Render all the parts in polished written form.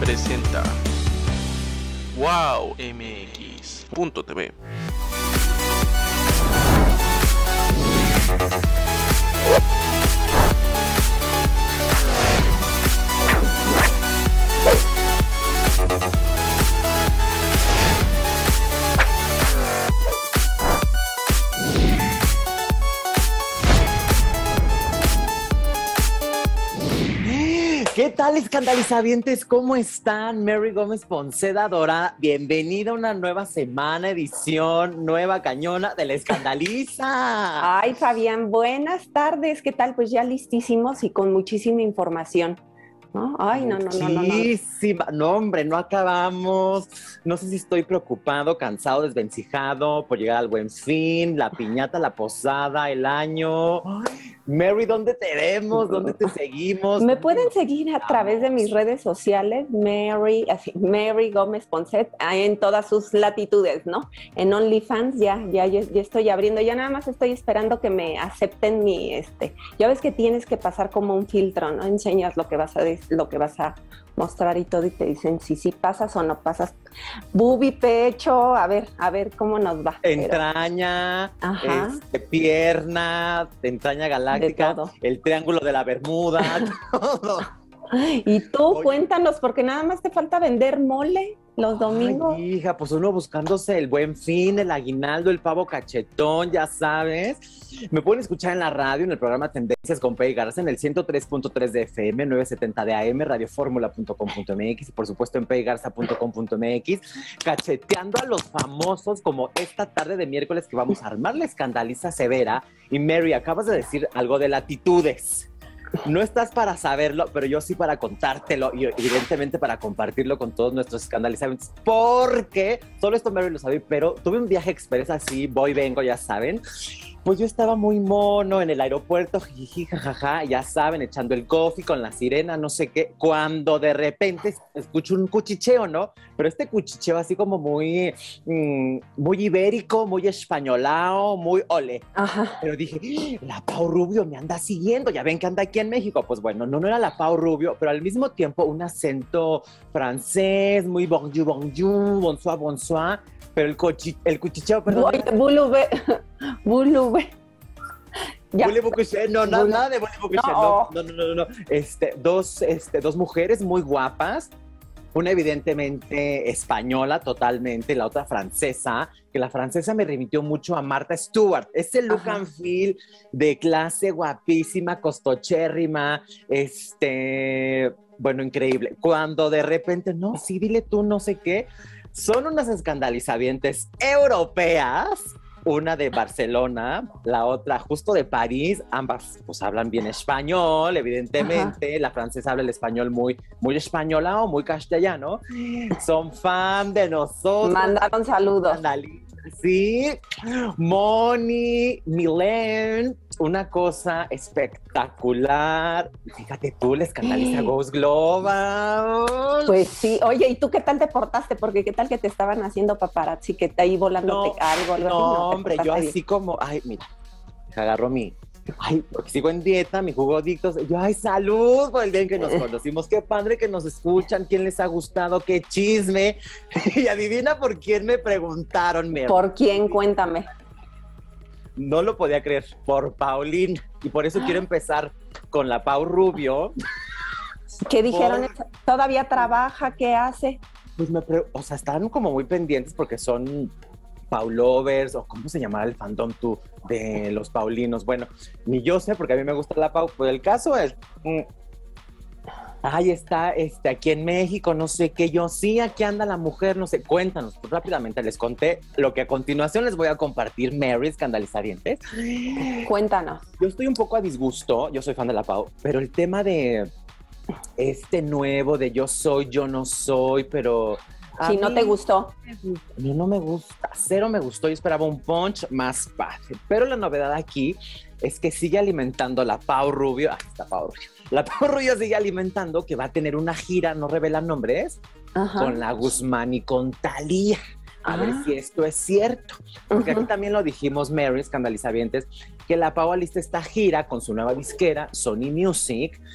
presenta WowMX.tv. ¿Qué tal, escandalizavientes? ¿Cómo están? Mary Gómez Ponceda Dorada, bienvenida a una nueva semana, edición nueva cañona de La Escandaliza. Ay, Fabián, buenas tardes. ¿Qué tal? Pues ya listísimos y con muchísima información. ¿No? Ay, no. Muchísima. No, hombre, no acabamos. No sé si estoy preocupado, cansado, desvencijado por llegar al Buen Fin, la piñata, la posada, el año. Ay, Mary, ¿dónde te vemos? ¿Dónde te seguimos? Me pueden seguir a través de mis redes sociales, Mary Gómez Poncet, en todas sus latitudes, ¿no? En OnlyFans ya estoy abriendo, ya nada más estoy esperando que me acepten ya ves que tienes que pasar como un filtro, ¿no? Enseñas lo que vas a mostrar y todo y te dicen si pasas o no pasas. Bubi, pecho, a ver cómo nos va. Entraña, pierna, entraña galáctica, el triángulo de la Bermuda, todo. Y tú, cuéntanos, porque nada más te falta vender mole los domingos. Ay, hija, pues uno buscándose el Buen Fin, el aguinaldo, el pavo cachetón, ya sabes. Me pueden escuchar en la radio, en el programa Tendencias con Pei Garza, en el 103.3 de FM, 970 de AM, radioformula.com.mx y por supuesto en peigarza.com.mx, cacheteando a los famosos como esta tarde de miércoles que vamos a armar La Escandaliza Severa. Y Mary, acabas de decir algo de latitudes. No estás para saberlo, pero yo sí para contártelo y evidentemente para compartirlo con todos nuestros escandalizantes, porque solo esto Mary lo sabe, pero tuve un viaje express así, voy, vengo, ya saben. Pues yo estaba muy mono en el aeropuerto, jiji, jajaja, ya saben, echando el coffee con la sirena, no sé qué, cuando de repente escucho un cuchicheo, ¿no? Pero este cuchicheo así como muy ibérico, muy españolao, muy ole. Ajá. Pero dije, la Pau Rubio me anda siguiendo, ya ven que anda aquí en México. Pues bueno, no era la Pau Rubio, pero al mismo tiempo un acento francés, muy bonjour, bonsoir, pero el cuchicheo, perdón. Boulube. No, nada de Bouleve. No. Dos mujeres muy guapas, una evidentemente española totalmente, la otra francesa, que la francesa me remitió mucho a Martha Stewart, ese look and feel de clase guapísima, costochérrima, bueno, increíble. Cuando de repente, no, sí, dile tú, no sé qué, son unas escandalizavientes europeas, una de Barcelona, la otra justo de París, ambas pues hablan bien español, evidentemente. Ajá. La francesa habla el español muy española o muy castellano. Son fan de nosotros. Mandaron saludos. Sí, Moni, Milén, una cosa espectacular. Fíjate tú, La Escandaliza Ghost Global. Pues sí, oye, ¿y tú qué tal te portaste? Porque qué tal que te estaban haciendo paparazzi, que te ahí volándote algo. No, hombre, yo así como, ay, mira, agarro porque sigo en dieta, mi jugo adictos. Yo, ay, salud por el día en que nos conocimos. Qué padre que nos escuchan, quién les ha gustado, qué chisme. Y adivina por quién me preguntaron, Mary. ¿Por quién? Cuéntame. No lo podía creer, por Paulín. Y por eso quiero empezar con la Pau Rubio. ¿Qué dijeron? ¿Todavía trabaja? ¿Qué hace? Pues están como muy pendientes porque son Paulovers, o cómo se llamará el fandom tú de los Paulinos. Bueno, ni yo sé, porque a mí me gusta la Pau, pero el caso es, ahí está, aquí en México, no sé qué, yo sí, aquí anda la mujer, no sé, cuéntanos, pues rápidamente les conté lo que a continuación les voy a compartir, Mary, escandalizarientes. Cuéntanos. Yo estoy un poco a disgusto, yo soy fan de la Pau, pero el tema de nuevo, de yo soy, yo no soy, pero... Si no te gustó. No me gusta, cero me gustó. Yo esperaba un punch más padre. Pero la novedad aquí es que sigue alimentando la Pau Rubio. Aquí está Pau Rubio. La Pau Rubio sigue alimentando que va a tener una gira, no revelan nombres, con la Guzmán y con Thalía. A ver si esto es cierto. Porque aquí también lo dijimos, Mary, escandalizavientes, que la Pau alista esta gira con su nueva disquera, Sony Music,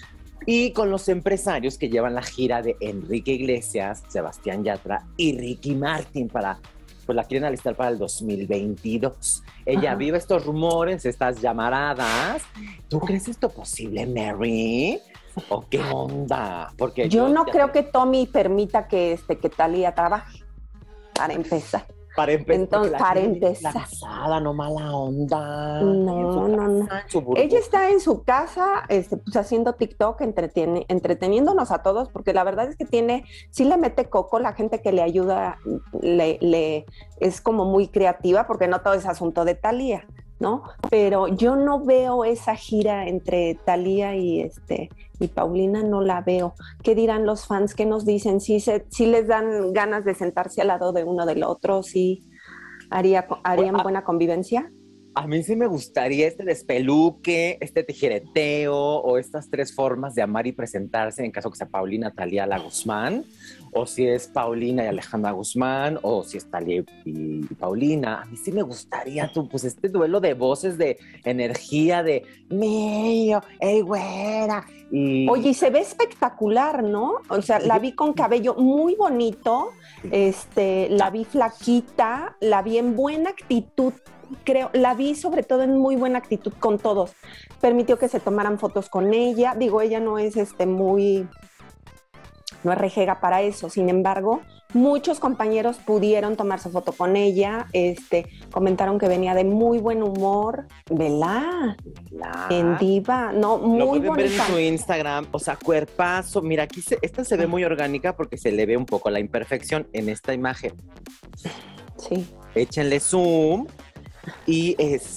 Y con los empresarios que llevan la gira de Enrique Iglesias, Sebastián Yatra y Ricky Martin pues la quieren alistar para el 2022. Ella vive estos rumores, estas llamaradas. ¿Tú crees esto posible, Mary? ¿O qué onda? Porque yo no creo que Tommy permita que Thalía trabaje, para empezar. Para empezar. Entonces, para empezar. Casada, no mala onda. No. Ella está en su casa, pues haciendo TikTok, entreteniéndonos a todos, porque la verdad es que sí le mete coco, la gente que le ayuda es como muy creativa, porque no todo es asunto de Thalía, ¿no? Pero yo no veo esa gira entre Thalía y Paulina, no la veo. ¿Qué dirán los fans? ¿Qué nos dicen? ¿Sí les dan ganas de sentarse al lado de uno del otro? ¿Sí harían buena convivencia? A mí sí me gustaría este despeluque, este tijereteo o estas tres formas de amar y presentarse en caso que sea Paulina, Thalía, la Guzmán, o si es Paulina y Alejandra Guzmán, o si es Thalía y Paulina. A mí sí me gustaría pues este duelo de voces, de energía, de mío, ey güera. Oye, y se ve espectacular, ¿no? O sea, la vi con cabello muy bonito, la vi flaquita, la vi en buena actitud. Creo, la vi sobre todo en muy buena actitud con todos. Permitió que se tomaran fotos con ella. Digo, ella no es no es rejega para eso. Sin embargo, muchos compañeros pudieron tomarse foto con ella. Comentaron que venía de muy buen humor. ¿Verdad? En diva. No, muy bonita. Lo pueden ver en su Instagram. O sea, cuerpazo. Mira, aquí esta se ve muy orgánica porque se le ve un poco la imperfección en esta imagen. Sí. Échenle zoom. Y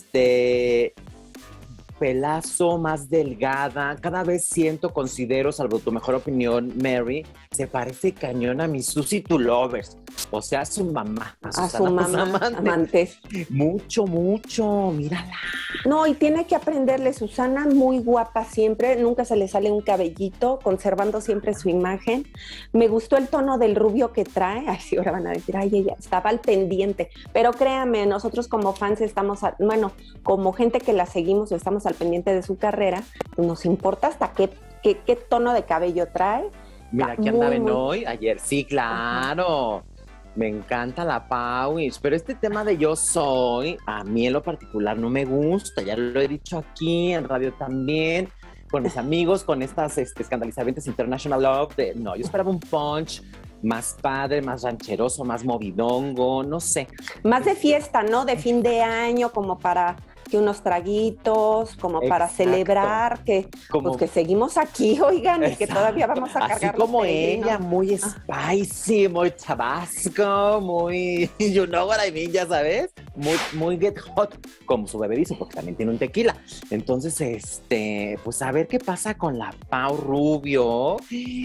pelazo, más delgada, cada vez considero, salvo tu mejor opinión, Mary, se parece cañón a mi Susie to Lovers, o sea, a su mamá, a su mamá amante. Mucho, mírala. No, y tiene que aprenderle. Susana, muy guapa siempre, nunca se le sale un cabellito, conservando siempre su imagen. Me gustó el tono del rubio que trae. Ay, sí, ahora van a decir, ay, ella estaba al pendiente. Pero créame, nosotros como fans como gente que la seguimos o estamos al pendiente de su carrera, nos importa hasta qué tono de cabello trae. Mira, aquí andaban hoy, ayer, sí, claro. Ajá. Me encanta la Pauis, pero este tema de yo soy, a mí en lo particular no me gusta, ya lo he dicho aquí en radio también, con mis amigos, con estas escandalizadores International Love, no, yo esperaba un punch más padre, más rancheroso, más movidongo, no sé. Más de fiesta, ¿no? De fin de año, como para que unos traguitos, como para celebrar que seguimos aquí, oigan, y que todavía vamos a cargar. Así como ella, muy spicy, muy tabasco, muy, you know what I mean, ya sabes, muy get hot, como su bebé dice, porque también tiene un tequila. Entonces, pues a ver qué pasa con la Pau Rubio.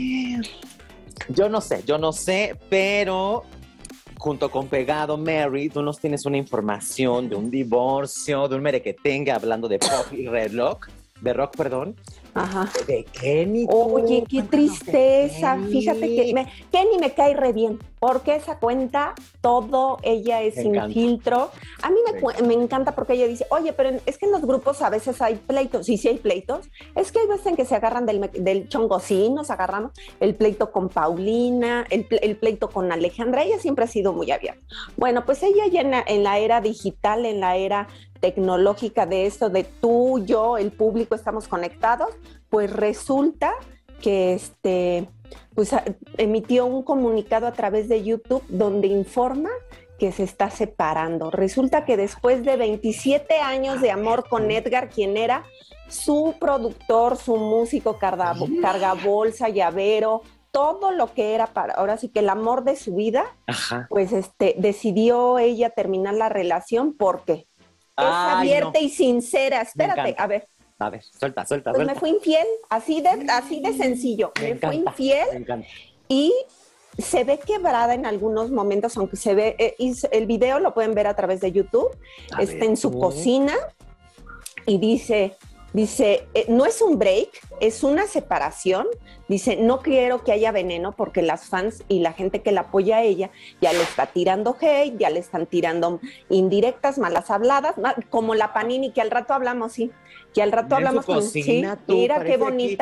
Yo no sé, pero junto con Pegado, Mary, tú nos tienes una información de un divorcio, de un merequetengue, hablando de pop y de rock, perdón. Ajá. De Kenny. Oye, qué tristeza. Fíjate que Kenny me cae re bien, porque esa cuenta, ella es sin filtro. A mí me encanta porque ella dice, oye, pero es que en los grupos a veces hay pleitos. Y sí hay pleitos. Es que hay veces en que se agarran del chongo, sí, nos agarramos. El pleito con Paulina, el pleito con Alejandra. Ella siempre ha sido muy abierta. Bueno, pues ella ya en la era digital, en la era tecnológica de esto, de tú, yo, el público estamos conectados, pues resulta que pues emitió un comunicado a través de YouTube donde informa que se está separando. Resulta que después de 27 años de amor con Edgar, quien era su productor, su músico, cargabolsa, llavero, todo lo que era ahora sí que el amor de su vida, ajá, pues decidió ella terminar la relación porque es abierta y sincera. Espérate, a ver, suelta. Pues me fue infiel, así de sencillo. Me fue infiel y se ve quebrada en algunos momentos, aunque se ve, el video lo pueden ver a través de YouTube, está en su cocina y dice, no es un break, es una separación. Dice, no quiero que haya veneno porque las fans y la gente que la apoya a ella ya le está tirando hate, ya le están tirando indirectas, malas habladas, como la Panini, que al rato hablamos, sí. Que al rato hablamos con... Sí, mira qué bonita.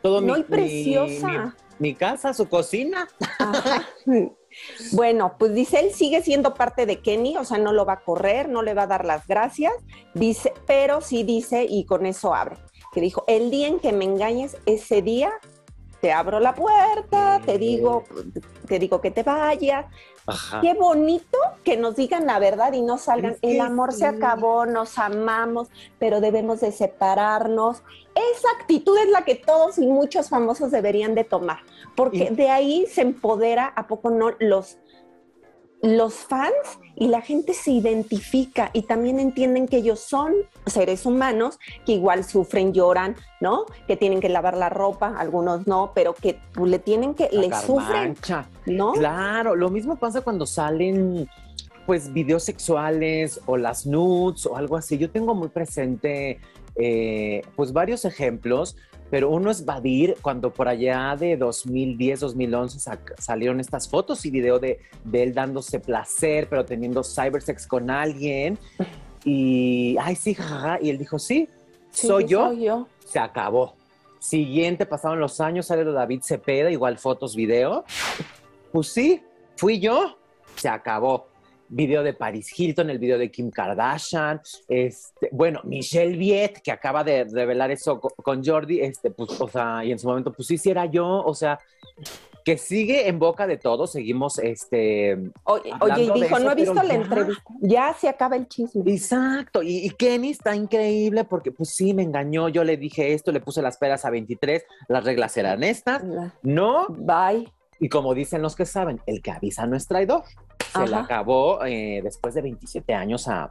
todo No, y preciosa. Mi casa, su cocina. Ajá. Bueno, pues dice, él sigue siendo parte de Kenny, o sea, no lo va a correr, no le va a dar las gracias, dice, pero sí dice, y con eso abre, que dijo, el día en que me engañes, ese día te abro la puerta, te digo que te vayas. Ajá. Qué bonito que nos digan la verdad y no salgan, Es que el amor sí. se acabó, nos amamos, pero debemos de separarnos. Esa actitud es la que todos y muchos famosos deberían de tomar, porque de ahí se empodera, ¿a poco no? Los fans y la gente se identifica y también entienden que ellos son seres humanos que igual sufren, lloran, ¿no? Que tienen que lavar la ropa, algunos no, pero que le tienen que, le sufren, ¿no? Claro, lo mismo pasa cuando salen pues videos sexuales o las nudes o algo así. Yo tengo muy presente pues varios ejemplos, pero uno es Badir, cuando por allá de 2010, 2011 salieron estas fotos y video de él dándose placer, pero teniendo cybersex con alguien. Y, ay, sí, jajaja. Y él dijo, sí, soy yo. Se acabó. Siguiente, pasaron los años, sale David Cepeda, igual fotos, video. Pues sí, fui yo. Se acabó. Video de Paris Hilton, el video de Kim Kardashian, bueno, Michelle Viet, que acaba de revelar eso con Jordi, pues, o sea, y en su momento, pues sí era yo, o sea, que sigue en boca de todos, seguimos, Oye, y dijo, no he visto la entrevista, ya se acaba el chisme. Exacto, y Kenny está increíble porque, pues sí, me engañó, yo le dije esto, le puse las peras a 23, las reglas eran estas, no. Bye. Y como dicen los que saben, el que avisa no es traidor. Se le acabó después de 27 años a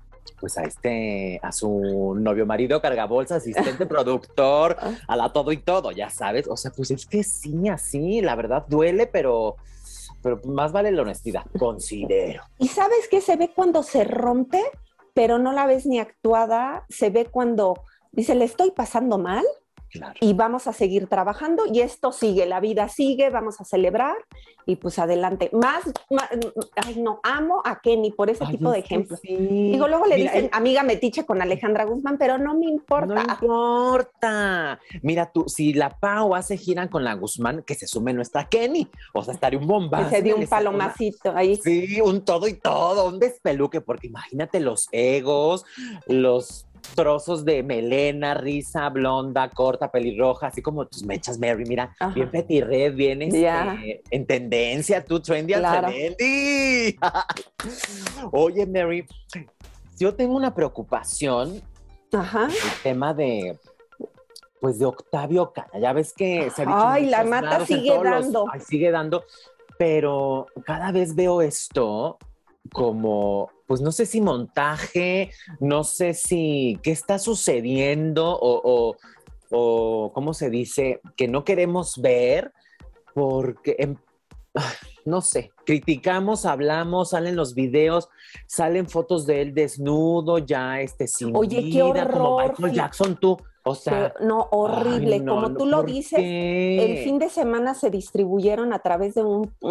su novio, marido, cargabolsa, asistente, productor, a la todo y todo, ya sabes. O sea, pues es que sí, así, la verdad duele, pero más vale la honestidad, considero. ¿Y sabes qué se ve cuando se rompe, pero no la ves ni actuada? Se ve cuando dice, le estoy pasando mal. Claro. Y vamos a seguir trabajando y esto sigue, la vida sigue, vamos a celebrar y pues adelante. Ay no, amo a Kenny por ese tipo de ejemplos. Sí. Digo, luego le dicen amiga metiche con Alejandra Guzmán, pero no me importa. No importa. Mira tú, si la Pau hace gira con la Guzmán, que se sume nuestra Kenny. O sea, estaría un bombazo. Que se dio un palomacito ahí. Sí, un todo y todo, un despeluque, porque imagínate los egos, los trozos de melena, risa, blonda, corta, pelirroja, así como tus mechas, Mary, mira, bien petirred, bien en tendencia, tú trendy, claro. Trendy. Oye, Mary, yo tengo una preocupación, el tema de Octavio Cana, ya ves que se ha dicho. Ay, la mata sigue dando. Sigue dando, pero cada vez veo esto como, pues no sé si montaje, no sé si qué está sucediendo o ¿cómo se dice? Que no queremos ver porque, no sé, criticamos, hablamos, salen los videos, salen fotos de él desnudo, ya sin Oye, vida, qué horror, como Michael Jackson, tú. O sea, no, horrible. Ay, no, como tú lo dices, el fin de semana se distribuyeron a través de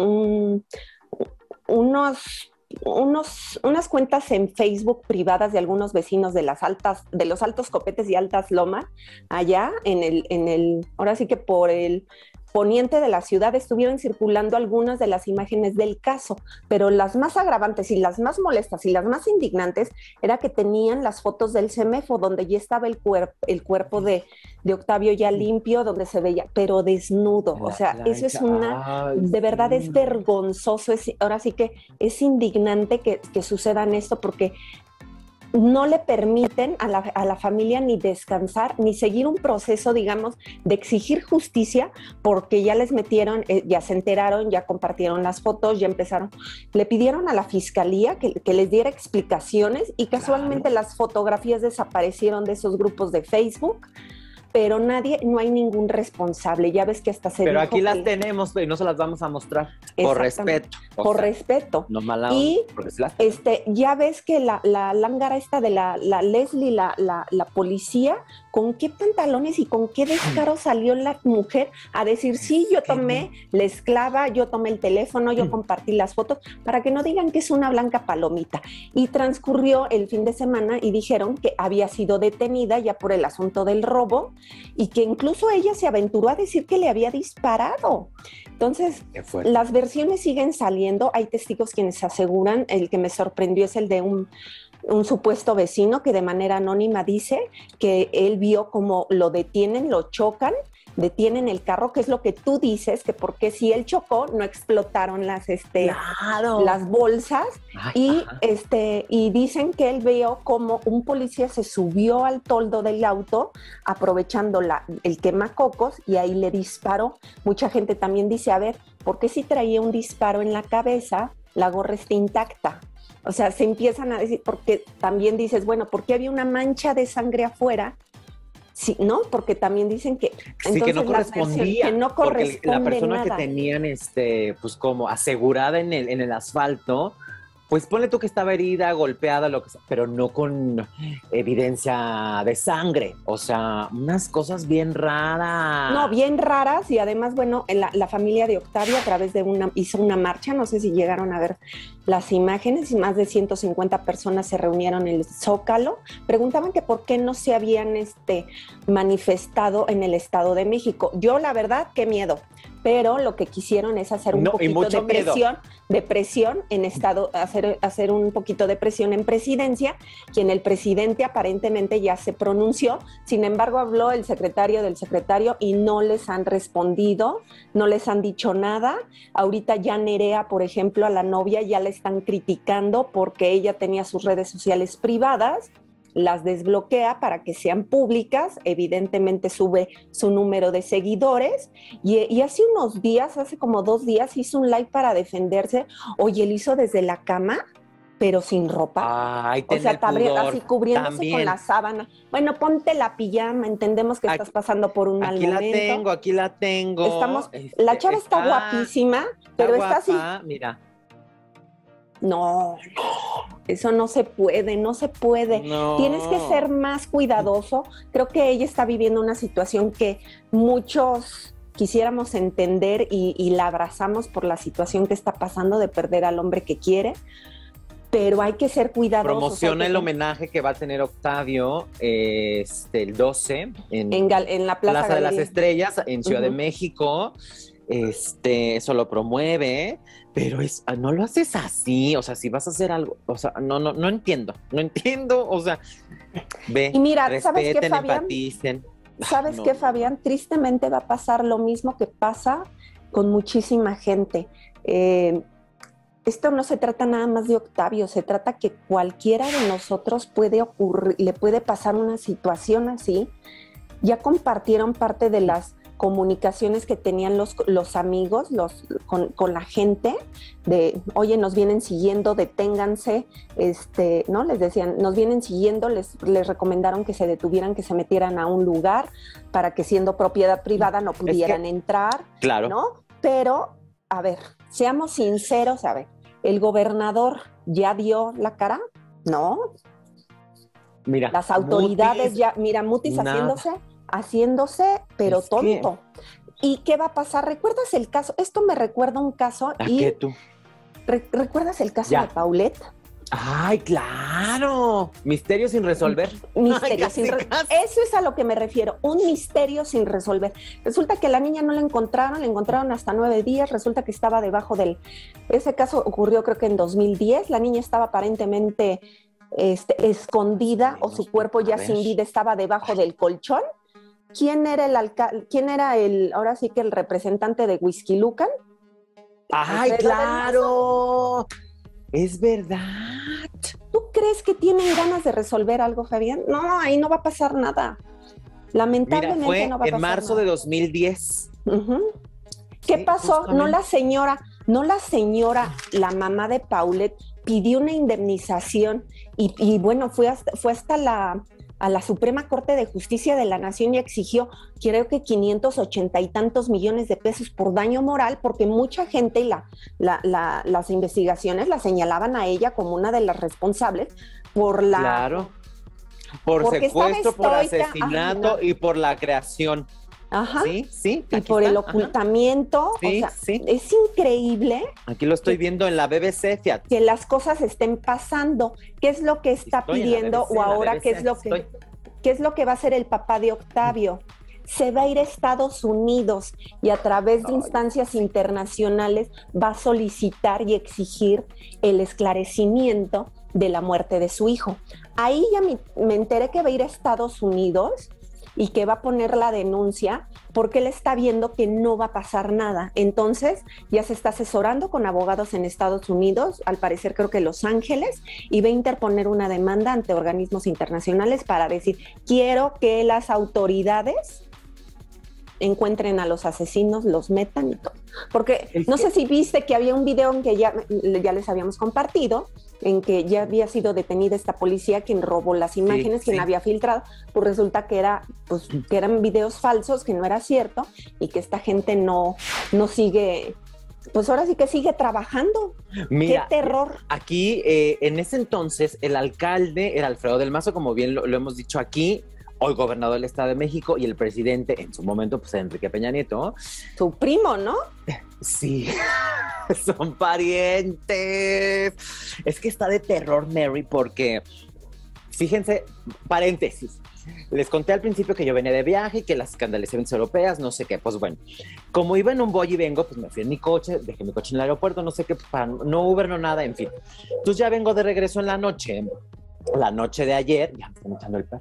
unas cuentas en Facebook privadas de algunos vecinos de los Altos Copetes y Altas Lomas, allá ahora sí que por el poniente de la ciudad estuvieron circulando algunas de las imágenes del caso, pero las más agravantes y las más molestas y las más indignantes era que tenían las fotos del CEMEFO, donde ya estaba el cuerpo de Octavio ya limpio, donde se veía, pero desnudo. O sea, eso es de verdad es vergonzoso. Ahora sí que es indignante que sucedan esto porque no le permiten a la familia ni descansar, ni seguir un proceso, digamos, de exigir justicia, porque ya les metieron, ya se enteraron, ya compartieron las fotos, ya empezaron. Le pidieron a la fiscalía que les diera explicaciones y casualmente las fotografías desaparecieron de esos grupos de Facebook, pero no hay ningún responsable. Ya ves que hasta se Pero dijo aquí las tenemos y no se las vamos a mostrar, por respeto. por respeto. No mala Y porque es ya ves que la lángara esta de la Leslie, la policía, ¿con qué pantalones y con qué descaro salió la mujer a decir, sí, yo tomé la esclava, yo tomé el teléfono, yo compartí las fotos, para que no digan que es una blanca palomita? Y transcurrió el fin de semana y dijeron que había sido detenida ya por el asunto del robo y que incluso ella se aventuró a decir que le había disparado. Entonces, las versiones siguen saliendo. Hay testigos quienes aseguran, el que me sorprendió es el de un supuesto vecino que de manera anónima dice que él vio como lo detienen, lo chocan, detienen el carro, que es lo que tú dices, que porque si él chocó no explotaron las bolsas. Y dicen que él vio como un policía se subió al toldo del auto aprovechando el quemacocos y ahí le disparó. Mucha gente también dice, a ver, ¿por qué si traía un disparo en la cabeza la gorra está intacta? O sea, se empiezan a decir, porque también dices, bueno, ¿por qué había una mancha de sangre afuera? Sí, ¿no? Porque también dicen que... Sí, que no correspondía. Que no corresponde porque la persona nada. que tenían, pues como asegurada en el asfalto, pues ponle tú que estaba herida, golpeada, lo que sea, pero no con evidencia de sangre. O sea, unas cosas bien raras. No, bien raras, y además, bueno, la familia de Octavio a través de hizo una marcha, no sé si llegaron a ver las imágenes, y más de 150 personas se reunieron en el Zócalo. Preguntaban que por qué no se habían manifestado en el Estado de México. Yo, la verdad, qué miedo. Pero lo que quisieron es hacer un poquito de presión en Estado, hacer un poquito de presión en presidencia, quien el presidente aparentemente ya se pronunció. Sin embargo, habló el secretario del secretario y no les han respondido, no les han dicho nada. Ahorita ya Nerea, por ejemplo, a la novia ya le están criticando porque ella tenía sus redes sociales privadas, las desbloquea para que sean públicas, evidentemente sube su número de seguidores y hace unos días, hace como 2 días, hizo un live para defenderse. Oye, él hizo desde la cama, pero sin ropa. Ay, o sea, así cubriéndose también con la sábana. Bueno, ponte la pijama, entendemos que estás pasando por un mal momento. Aquí la tengo. La chava está guapísima, pero está así. Mira. No, eso no se puede. No. Tienes que ser más cuidadoso. Creo que ella está viviendo una situación que muchos quisiéramos entender y la abrazamos por la situación que está pasando de perder al hombre que quiere, pero hay que ser cuidadosos. Promociona el homenaje que va a tener Octavio el 12 en la Plaza de las Estrellas en Ciudad de México. Eso lo promueve, pero no lo haces así. O sea, si vas a hacer algo, o sea, no entiendo, o sea, ve, y mira, respeten, ¿sabes qué, Fabián? Empaticen. ¿Sabes qué, Fabián? Tristemente va a pasar lo mismo que pasa con muchísima gente. Esto no se trata nada más de Octavio, se trata que cualquiera de nosotros le puede pasar una situación así. Ya compartieron parte de las comunicaciones que tenían los amigos con la gente de, oye, nos vienen siguiendo, deténganse, ¿no? Les decían, nos vienen siguiendo, les recomendaron que se detuvieran, que se metieran a un lugar para que siendo propiedad privada no pudieran entrar, claro, ¿no? Pero, a ver, seamos sinceros, a ver, ¿el gobernador ya dio la cara? No. Mira, las autoridades Mutis haciéndose, pero es tonto. ¿Y qué va a pasar? ¿Recuerdas el caso? Esto me recuerda un caso. ¿A qué tú? ¿Recuerdas el caso de Paulette? ¡Ay, claro! Misterio sin resolver. Misterio sin resolver. Eso es a lo que me refiero, un misterio sin resolver. Resulta que la niña no la encontraron hasta 9 días, resulta que estaba debajo ese caso ocurrió creo que en 2010, la niña estaba aparentemente escondida o su cuerpo ya sin vida estaba debajo del colchón. ¿Quién era ahora sí que el representante de Whisky Lucan? ¡Ay, claro! Es verdad. ¿Tú crees que tienen ganas de resolver algo, Fabián? No, ahí no va a pasar nada. Lamentablemente fue no va a pasar nada. En marzo de 2010. ¿Qué pasó? No la señora, la mamá de Paulette pidió una indemnización y bueno, fue hasta a la Suprema Corte de Justicia de la Nación y exigió, creo que 580 y tantos millones de pesos por daño moral, porque mucha gente y las investigaciones la señalaban a ella como una de las responsables por la... Claro. Por secuestro, por asesinato y por la creación. Ajá. Sí, sí. Y por el ocultamiento. Sí, o sea, sí. es increíble. Aquí lo estoy viendo en la BBC, fíjate. Que las cosas estén pasando. ¿Qué es lo que está pidiendo? BBC, o ahora, ¿qué es lo que va a hacer el papá de Octavio? Se va a ir a Estados Unidos y a través de instancias internacionales va a solicitar y exigir el esclarecimiento de la muerte de su hijo. Ahí ya me enteré que va a ir a Estados Unidos y que va a poner la denuncia porque él está viendo que no va a pasar nada. Entonces ya se está asesorando con abogados en Estados Unidos, al parecer creo que Los Ángeles, y va a interponer una demanda ante organismos internacionales para decir, quiero que las autoridades encuentren a los asesinos, los metan y todo. Porque no sé si viste que había un video en que ya les habíamos compartido, en que ya había sido detenida esta policía quien robó las imágenes, quien había filtrado, pues resulta que que eran videos falsos, que no era cierto, y que esta gente no sigue, pues ahora sí que sigue trabajando. Mira, ¡qué terror! Aquí, en ese entonces, el alcalde era Alfredo del Mazo, como bien lo hemos dicho aquí, hoy gobernador del Estado de México, y el presidente, en su momento, pues Enrique Peña Nieto. Su primo, ¿no? Sí, son parientes. Es que está de terror, Mary, porque, fíjense, paréntesis, les conté al principio que yo venía de viaje y que las escandalizaciones europeas, no sé qué, pues bueno, como iba en un voy y vengo, pues me fui en mi coche, dejé mi coche en el aeropuerto, no sé qué, para no Uber, no nada, en fin. Entonces ya vengo de regreso en la noche de ayer, ya me estoy echando el perro,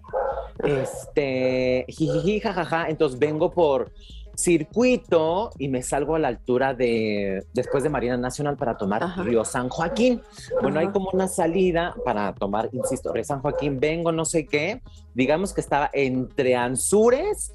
jijiji, jajaja, entonces vengo por circuito y me salgo a la altura después de Marina Nacional para tomar Río San Joaquín. Bueno, hay como una salida para tomar, insisto, Río San Joaquín, vengo no sé qué, digamos que estaba entre Anzures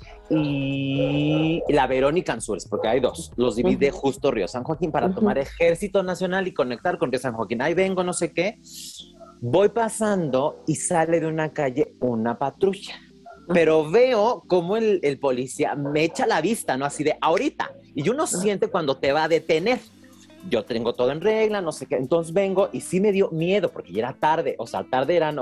y la Verónica Anzures, porque hay dos, los divide justo Río San Joaquín para tomar Ejército Nacional y conectar con Río San Joaquín. Ahí vengo no sé qué, voy pasando y sale de una calle una patrulla. Pero veo cómo el policía me echa la vista, ¿no? Así de ahorita. Y uno siente cuando te va a detener. Yo tengo todo en regla, no sé qué. Entonces vengo y sí me dio miedo porque ya era tarde. O sea, tarde eran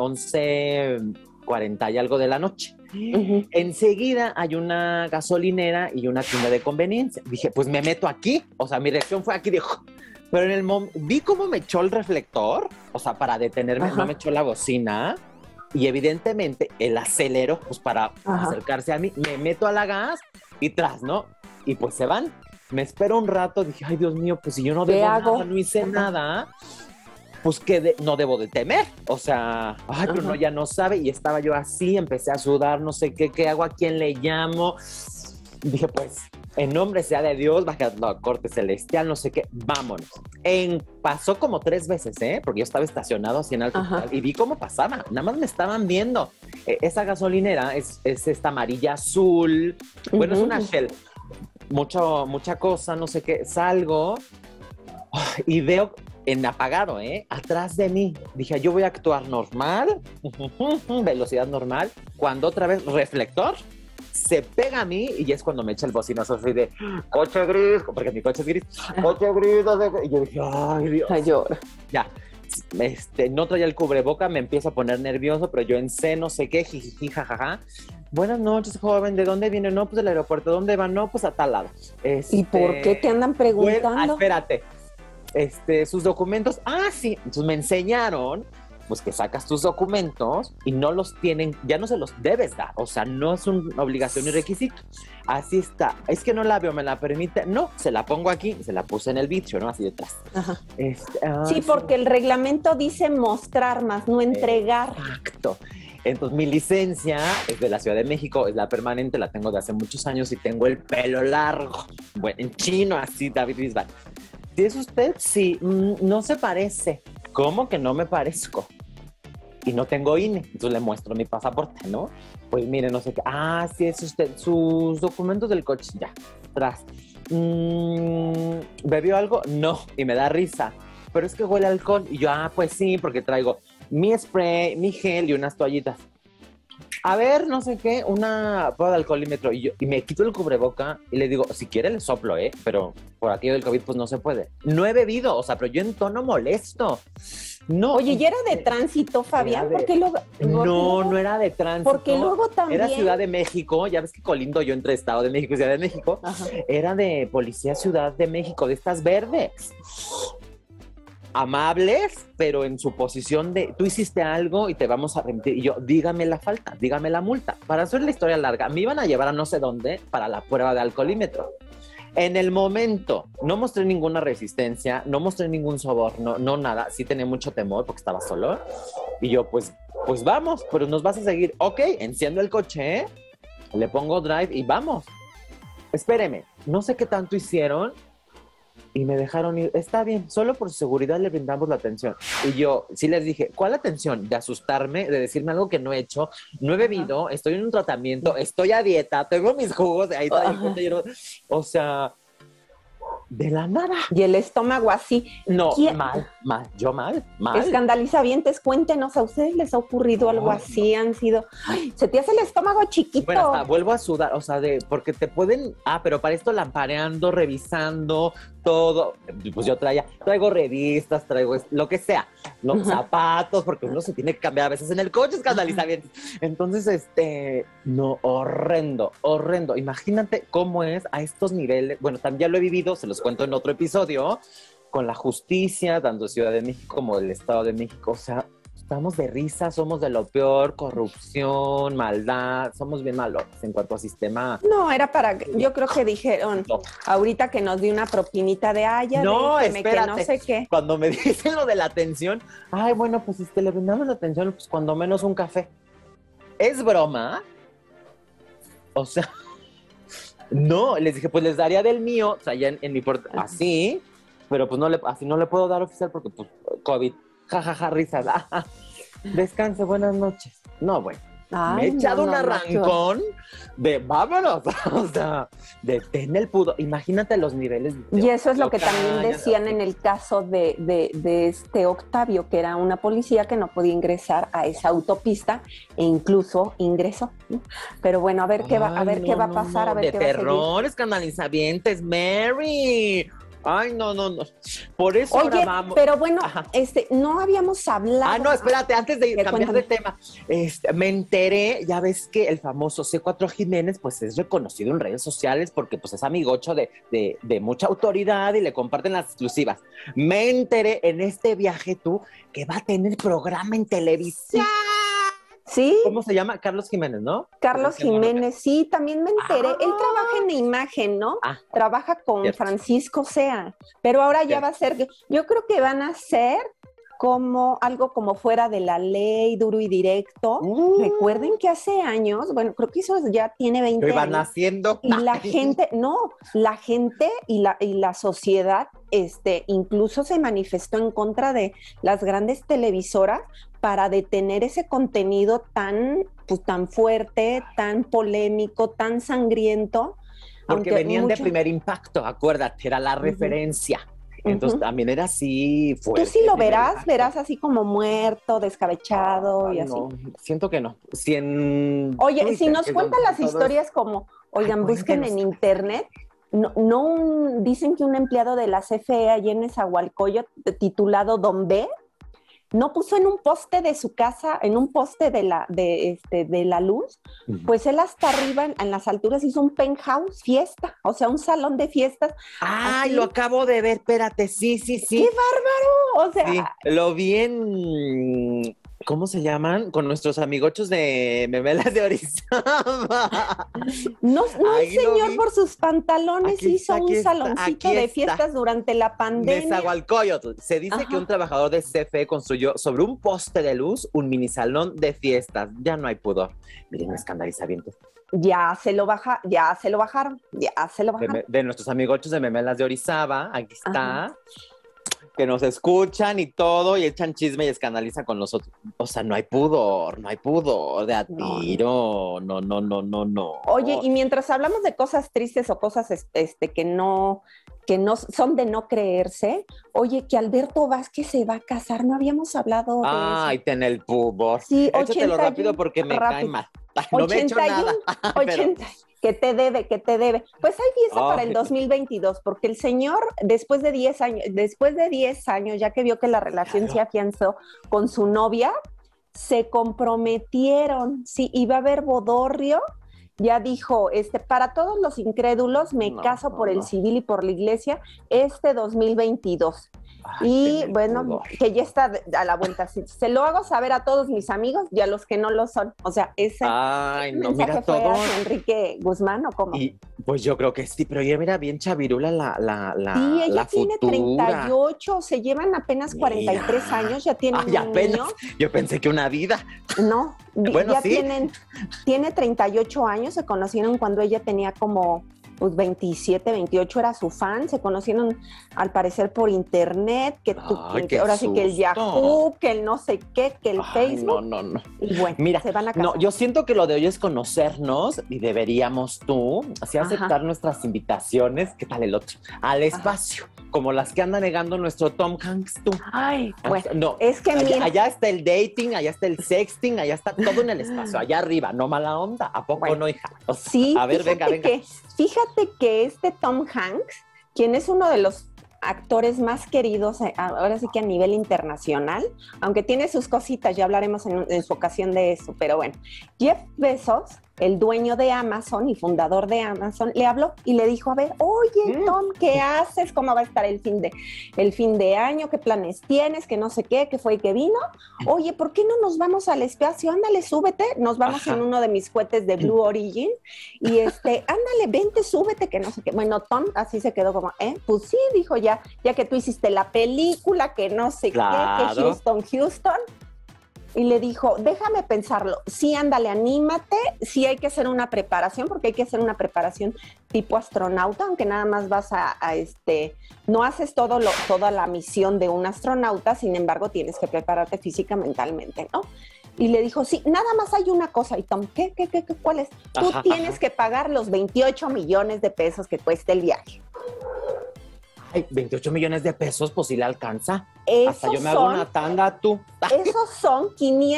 11:40 y algo de la noche. Enseguida hay una gasolinera y una tienda de conveniencia. Dije, pues me meto aquí. O sea, mi reacción fue aquí, dijo. Pero en el momento, vi cómo me echó el reflector. O sea, para detenerme, no me echó la bocina. Y evidentemente el acelero, pues para acercarse a mí, me meto a la gas y tras, ¿no? Y pues se van. Me espero un rato, dije, ay Dios mío, pues si yo no debo nada, no hice nada, pues que no debo de temer. O sea, ay, pero no, ya no sabe. Y estaba yo así, empecé a sudar, no sé qué hago, a quién le llamo. Dije, pues, en nombre sea de Dios, baja la corte celestial, no sé qué, vámonos. Pasó como 3 veces, porque yo estaba estacionado así en alto y vi cómo pasaba, nada más me estaban viendo. Esa gasolinera es esta amarilla azul, bueno, es una Shell, mucha cosa, no sé qué, salgo y veo en apagado, atrás de mí. Dije, yo voy a actuar normal, velocidad normal, cuando otra vez reflector, se pega a mí y es cuando me echa el bocinazo así de coche gris, porque mi coche es gris, coche gris, y yo dije, ay Dios. Ay, lloro. Ya, no traía el cubreboca, me empiezo a poner nervioso, pero yo en no sé qué, jijiji, jajaja. Buenas noches, joven, ¿de dónde viene? No, pues del aeropuerto. ¿Dónde van? No, pues a tal lado. ¿Y por qué te andan preguntando? Bueno, espérate, sus documentos, sí, entonces me enseñaron pues que sacas tus documentos y no los tienen, ya no se los debes dar, o sea, no es una obligación ni requisito. Así está. Es que no la veo, ¿me la permite? No, se la pongo aquí, se la puse en el vitrio, ¿no? Así detrás. Sí, porque el reglamento dice mostrar más, no entregar. Exacto. Entonces, mi licencia es de la Ciudad de México, es la permanente, la tengo de hace muchos años y tengo el pelo largo, bueno, en chino, así, David Bisbal. ¿Sí es usted? Sí, no se parece. ¿Cómo que no me parezco? Y no tengo INE, entonces le muestro mi pasaporte, ¿no? Pues mire, no sé qué. Sí es usted, sus documentos del coche, ya, atrás. ¿Bebió algo? No, y me da risa. Pero es que huele a alcohol. Y yo, pues sí, porque traigo mi spray, mi gel y unas toallitas. a ver, no sé qué, una prueba de alcoholímetro. Y me quito el cubreboca y le digo, si quiere le soplo, pero por aquello del COVID pues no se puede. No he bebido, o sea, pero yo en tono molesto. No. Oye, ¿y era de tránsito, Fabián? ¿Por qué luego? No era de tránsito. Porque luego también... Era Ciudad de México, ya ves que colindo yo entre Estado de México y Ciudad de México. Ajá. Era de Policía Ciudad de México, de estas verdes. Amables, pero en su posición de, tú hiciste algo y te vamos a remitir. Y yo, dígame la falta, dígame la multa. Para hacer la historia larga, me iban a llevar a no sé dónde para la prueba de alcoholímetro. En el momento, no mostré ninguna resistencia, no mostré ningún soborno, no nada. Sí tenía mucho temor porque estaba solo. Y yo, pues vamos, pero nos vas a seguir. Ok, enciendo el coche, le pongo drive y vamos. Espéreme, no sé qué tanto hicieron y me dejaron ir. Está bien, solo por seguridad le brindamos la atención. Y yo sí les dije, ¿cuál atención? De asustarme, de decirme algo que no he hecho, no he bebido, estoy en un tratamiento, estoy a dieta, tengo mis jugos, ahí o sea, de la nada. Y el estómago así. No, mal. Escandalizavientes, cuéntenos, ¿a ustedes les ha ocurrido algo así? Han sido, se te hace el estómago chiquito. Bueno, hasta vuelvo a sudar, o sea, porque te pueden, pero para esto lampareando, revisando todo, pues yo traigo revistas, traigo lo que sea, los zapatos, porque uno se tiene que cambiar a veces en el coche, escandalizavientes. Entonces, no, horrendo. Imagínate cómo es a estos niveles, bueno, también ya lo he vivido, se los cuento en otro episodio, con la justicia, tanto Ciudad de México como el Estado de México. O sea, estamos de risa, somos de lo peor, corrupción, maldad, somos bien malos en cuanto a sistema. No, era yo creo que dijeron, ahorita que nos dio una propinita de no, espérate, que no sé qué. Cuando me dicen lo de la atención, bueno, pues le brindamos la atención, pues cuando menos un café. ¿Es broma? O sea... No, les dije, pues les daría del mío, o sea, ya en mi así, pero pues así no le puedo dar oficial porque pues COVID, jajaja, risas, descanse, buenas noches. No, bueno, me he echado un arrancón de vámonos, o sea, de ten el pudo. Imagínate los niveles. Y eso es lo que también decían en el caso de Octavio, que era una policía que no podía ingresar a esa autopista e incluso ingresó. Pero bueno, a ver qué va a pasar, a ver qué va a seguir. De terror, escandalizavientes, Mary. Ay, no. Por eso ahora vamos. Pero bueno, no habíamos hablado. No, espérate, antes de cambiar de tema. Me enteré, ya ves que el famoso C4 Jiménez, pues es reconocido en redes sociales porque pues es amigocho de mucha autoridad y le comparten las exclusivas. Me enteré en este viaje que va a tener programa en televisión. ¿Sí? ¿Cómo se llama? Carlos Jiménez, ¿no? Carlos Jiménez, sí, también me enteré. Él trabaja en imagen, ¿no? Trabaja con Francisco Sea, pero ahora ya va a ser, yo creo que van a ser como algo como fuera de la ley, duro y directo. Recuerden que hace años, bueno, creo que eso ya tiene 20 años. Van haciendo. Y la gente y la sociedad, incluso se manifestó en contra de las grandes televisoras para detener ese contenido tan fuerte, tan polémico, tan sangriento. Porque venían de Primer Impacto, acuérdate, era la referencia. Entonces también era así fuerte. ¿Tú sí lo verás así como muerto, descabechado y así? No, siento que no. Oye, Twitter, si nos cuentan las historias como, oigan, busquen en internet, dicen que un empleado de la CFE allí en Nezahualcóyotl, titulado Don B, no puso en un poste de su casa, en un poste de la luz, pues él hasta arriba, en las alturas, hizo un penthouse fiesta, o sea, un salón de fiestas. ¡Ay, lo acabo de ver! Espérate, sí. ¡Qué bárbaro! O sea... Sí, lo vi en... ¿Cómo se llaman? Con nuestros amigochos de Memelas de Orizaba. No el señor por sus pantalones hizo un saloncito de fiestas durante la pandemia. Nezahualcóyotl. Se dice que un trabajador de CFE construyó sobre un poste de luz un mini salón de fiestas. Ya no hay pudor. Miren, escandalizavientes. Ya se lo bajaron. De nuestros amigochos de Memelas de Orizaba, aquí está. que nos escuchan y todo, y echan chisme y escandalizan con nosotros. O sea, no hay pudor de a tiro. No. Oye, y mientras hablamos de cosas tristes o cosas que no son de no creerse, oye, que Alberto Vázquez se va a casar, no habíamos hablado de eso. Ay, ten el pudor. Sí, Échatelo rápido porque me cae mal. No me he hecho nada. 80, que te debe. Pues hay fiesta para el 2022, porque el señor, después de 10 años, ya que vio que la relación se afianzó con su novia, se comprometieron, sí, iba a haber bodorrio. Ya dijo, para todos los incrédulos, me caso por el civil y por la iglesia 2022. Y bueno, que ya está a la vuelta. Se lo hago saber a todos mis amigos y a los que no lo son. O sea, ese mensaje fue hacia Enrique Guzmán, ¿o cómo? Y pues yo creo que sí, pero ella mira bien chavirula sí, ella tiene futura. 38, se llevan apenas 43 años, ya tienen un niño. Yo pensé que una vida. No, bueno, ya sí. tiene 38 años, se conocieron cuando ella tenía como 27, 28, era su fan, se conocieron al parecer por internet, que ahora sí que el Yahoo, que el no sé qué, que el Facebook. No. Y bueno, mira, se van a casar. No, yo siento que lo de hoy es conocernos y deberíamos tú así aceptar nuestras invitaciones, ¿qué tal el otro? Al espacio, como las que anda negando nuestro Tom Hanks, tú. Ay, bueno, no, es que allá está el dating, allá está el sexting, allá está todo en el espacio, allá arriba, no mala onda, ¿a poco no, hija? O sea, sí, a ver, venga. Fíjate que este Tom Hanks, quien es uno de los actores más queridos, ahora sí que a nivel internacional, aunque tiene sus cositas, ya hablaremos en su ocasión de eso, pero bueno, Jeff Bezos, el dueño de Amazon y fundador de Amazon, le habló y le dijo, a ver, oye, Tom, ¿qué haces? ¿Cómo va a estar el fin de año? ¿Qué planes tienes? Que no sé qué fue y que vino. Oye, ¿por qué no nos vamos al espacio? Ándale, súbete. Nos vamos en uno de mis cohetes de Blue Origin y ándale, vente, súbete, que no sé qué. Bueno, Tom así se quedó como, pues sí, dijo ya que tú hiciste la película, que no sé qué, que Houston. Y le dijo, déjame pensarlo. Sí, ándale, anímate. Sí hay que hacer una preparación, porque hay que hacer una preparación tipo astronauta, aunque nada más vas no haces toda la misión de un astronauta, sin embargo, tienes que prepararte física, mentalmente, ¿no? Y le dijo, sí, nada más hay una cosa. Y Tom, ¿qué? ¿Cuál es? Tú tienes que pagar los 28 millones de pesos que cuesta el viaje. Ay, 28 millones de pesos, pues sí le alcanza. Hasta yo me hago una tanda, tú. Esos son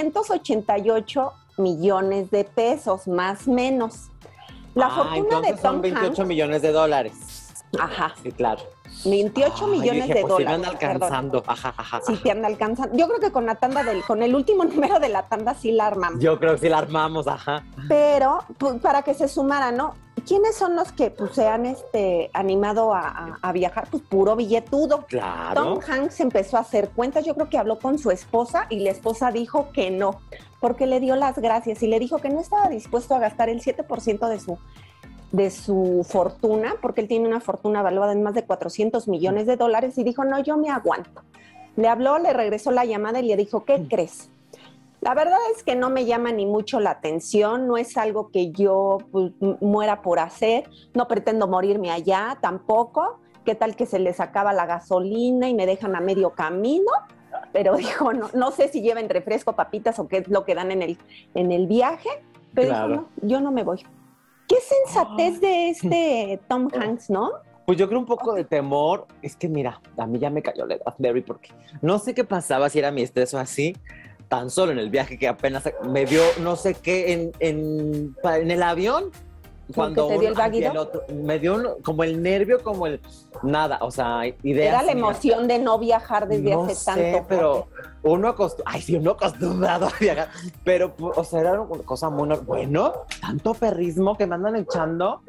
588 millones de pesos, más o menos. La fortuna de Tom son 28 millones de dólares. Ajá. Sí, claro. 28 millones de dólares. Sí me anda alcanzando. Sí te anda alcanzando. Yo creo que con la tanda con el último número de la tanda sí la armamos. Yo creo que sí la armamos, Pero, pues, para que se sumara, ¿no? ¿Quiénes son los que se han animado a viajar? Pues puro billetudo. Claro. Tom Hanks empezó a hacer cuentas, yo creo que habló con su esposa y la esposa dijo que no, porque le dio las gracias y le dijo que no estaba dispuesto a gastar el 7% de su fortuna, porque él tiene una fortuna valuada en más de 400 millones de dólares, y dijo, no, yo me aguanto. Le habló, le regresó la llamada y le dijo, ¿qué crees? La verdad es que no me llama ni mucho la atención, no es algo que yo muera por hacer, no pretendo morirme allá tampoco, ¿qué tal que se les acaba la gasolina y me dejan a medio camino? Pero dijo, no sé si lleven refresco, papitas o qué es lo que dan en el viaje, pero dijo, no, yo no me voy. Qué sensatez de Tom Hanks, ¿no? Pues yo creo un poco de temor. Es que mira, a mí ya me cayó la edad, Mary, porque no sé qué pasaba, si era mi estrés o así, tan solo en el viaje que apenas me dio no sé qué en el avión. Cuando te dio el vaguido. Me dio como el nervio, como el nada, o sea, ideas. Era la emoción de no viajar desde hace tanto. Pero uno acostumbrado a viajar, pero, o sea, era una cosa muy bueno, tanto perrismo que me andan echando.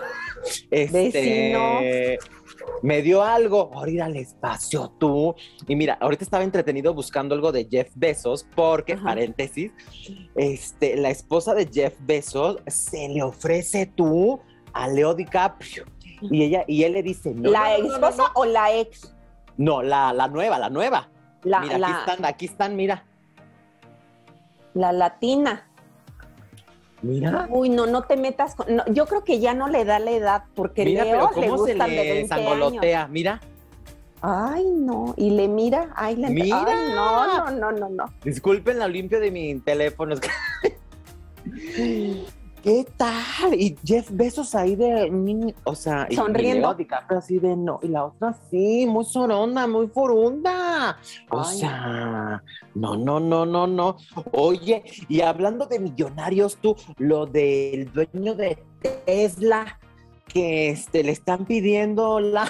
Vecino. Me dio algo por ir al espacio, tú. Y mira, ahorita estaba entretenido buscando algo de Jeff Bezos, porque, paréntesis, la esposa de Jeff Bezos se le ofrece tú a Leo DiCaprio. Y él le dice, no. ¿La esposa o la ex? No, la nueva. Mira, aquí están, mira. La latina. Mira. Uy, no te metas con... No, yo creo que ya no le da la edad, porque mira, Leo pero le cómo gustan se de le 20 sangolotea, años. mira. Ay, no. Y le mira, ay, le ¡Mira! Ay, no, no, no, no, no. Disculpen la limpio de mi teléfono. ¿Qué tal? Y Jeff Bezos ahí de, o sea, Sonriendo. Y Leo DiCaprio así de no, y la otra sí, muy soronda, muy furunda. O Ay. sea, no. Oye, y hablando de millonarios, tú, lo del dueño de Tesla, que le están pidiendo la...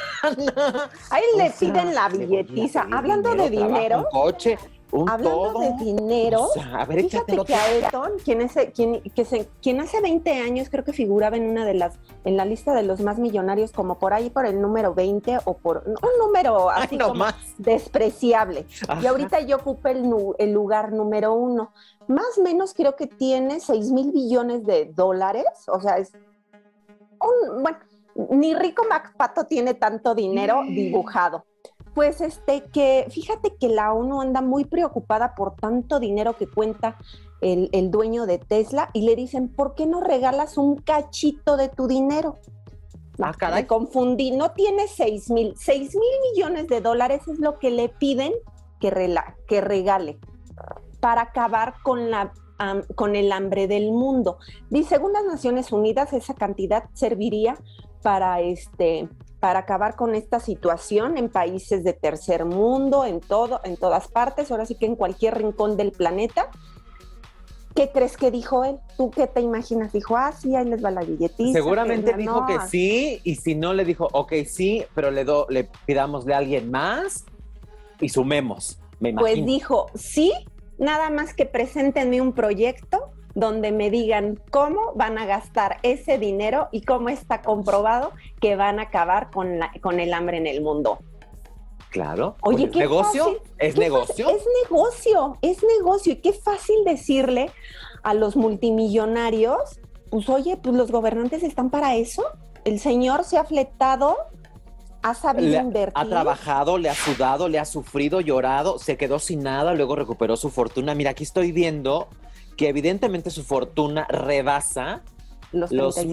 Ahí O le sea, piden la billetiza. Hablando de trabaja, dinero, un coche, un hablando todo. de dinero, O sea, a ver, fíjate échatelo que a Elton, quien hace 20 años creo que figuraba en una de en la lista de los más millonarios, como por ahí por el número 20 o por un número así no como más. despreciable. Ajá. Y ahorita yo ocupo el lugar número 1. Más o menos creo que tiene 6,000 billones de dólares. O sea, es bueno, ni Rico MacPato tiene tanto dinero dibujado. Pues que fíjate que la ONU anda muy preocupada por tanto dinero que cuenta el dueño de Tesla y le dicen, ¿por qué no regalas un cachito de tu dinero? Ah, caray. Me confundí, no tiene 6,000 millones de dólares es lo que le piden que regale para acabar con el hambre del mundo. Y según las Naciones Unidas, esa cantidad serviría para acabar con esta situación en países de tercer mundo, en todas partes, ahora sí que en cualquier rincón del planeta. ¿Qué crees que dijo él? ¿Tú qué te imaginas? Dijo, sí, ahí les va la billetita. Seguramente dijo que sí, y si no le dijo, ok, sí, pero le pidámosle a alguien más y sumemos, me imagino. Pues dijo, sí, nada más que preséntenme un proyecto donde me digan cómo van a gastar ese dinero y cómo está comprobado que van a acabar con el hambre en el mundo. Claro. Oye, pues qué negocio, fácil, es qué negocio. fácil, es negocio. Y qué fácil decirle a los multimillonarios, pues oye, pues los gobernantes están para eso. El señor se ha fletado, ha sabido invertir. Ha trabajado, le ha sudado, le ha sufrido, llorado, se quedó sin nada, luego recuperó su fortuna. Mira, aquí estoy viendo que evidentemente su fortuna rebasa los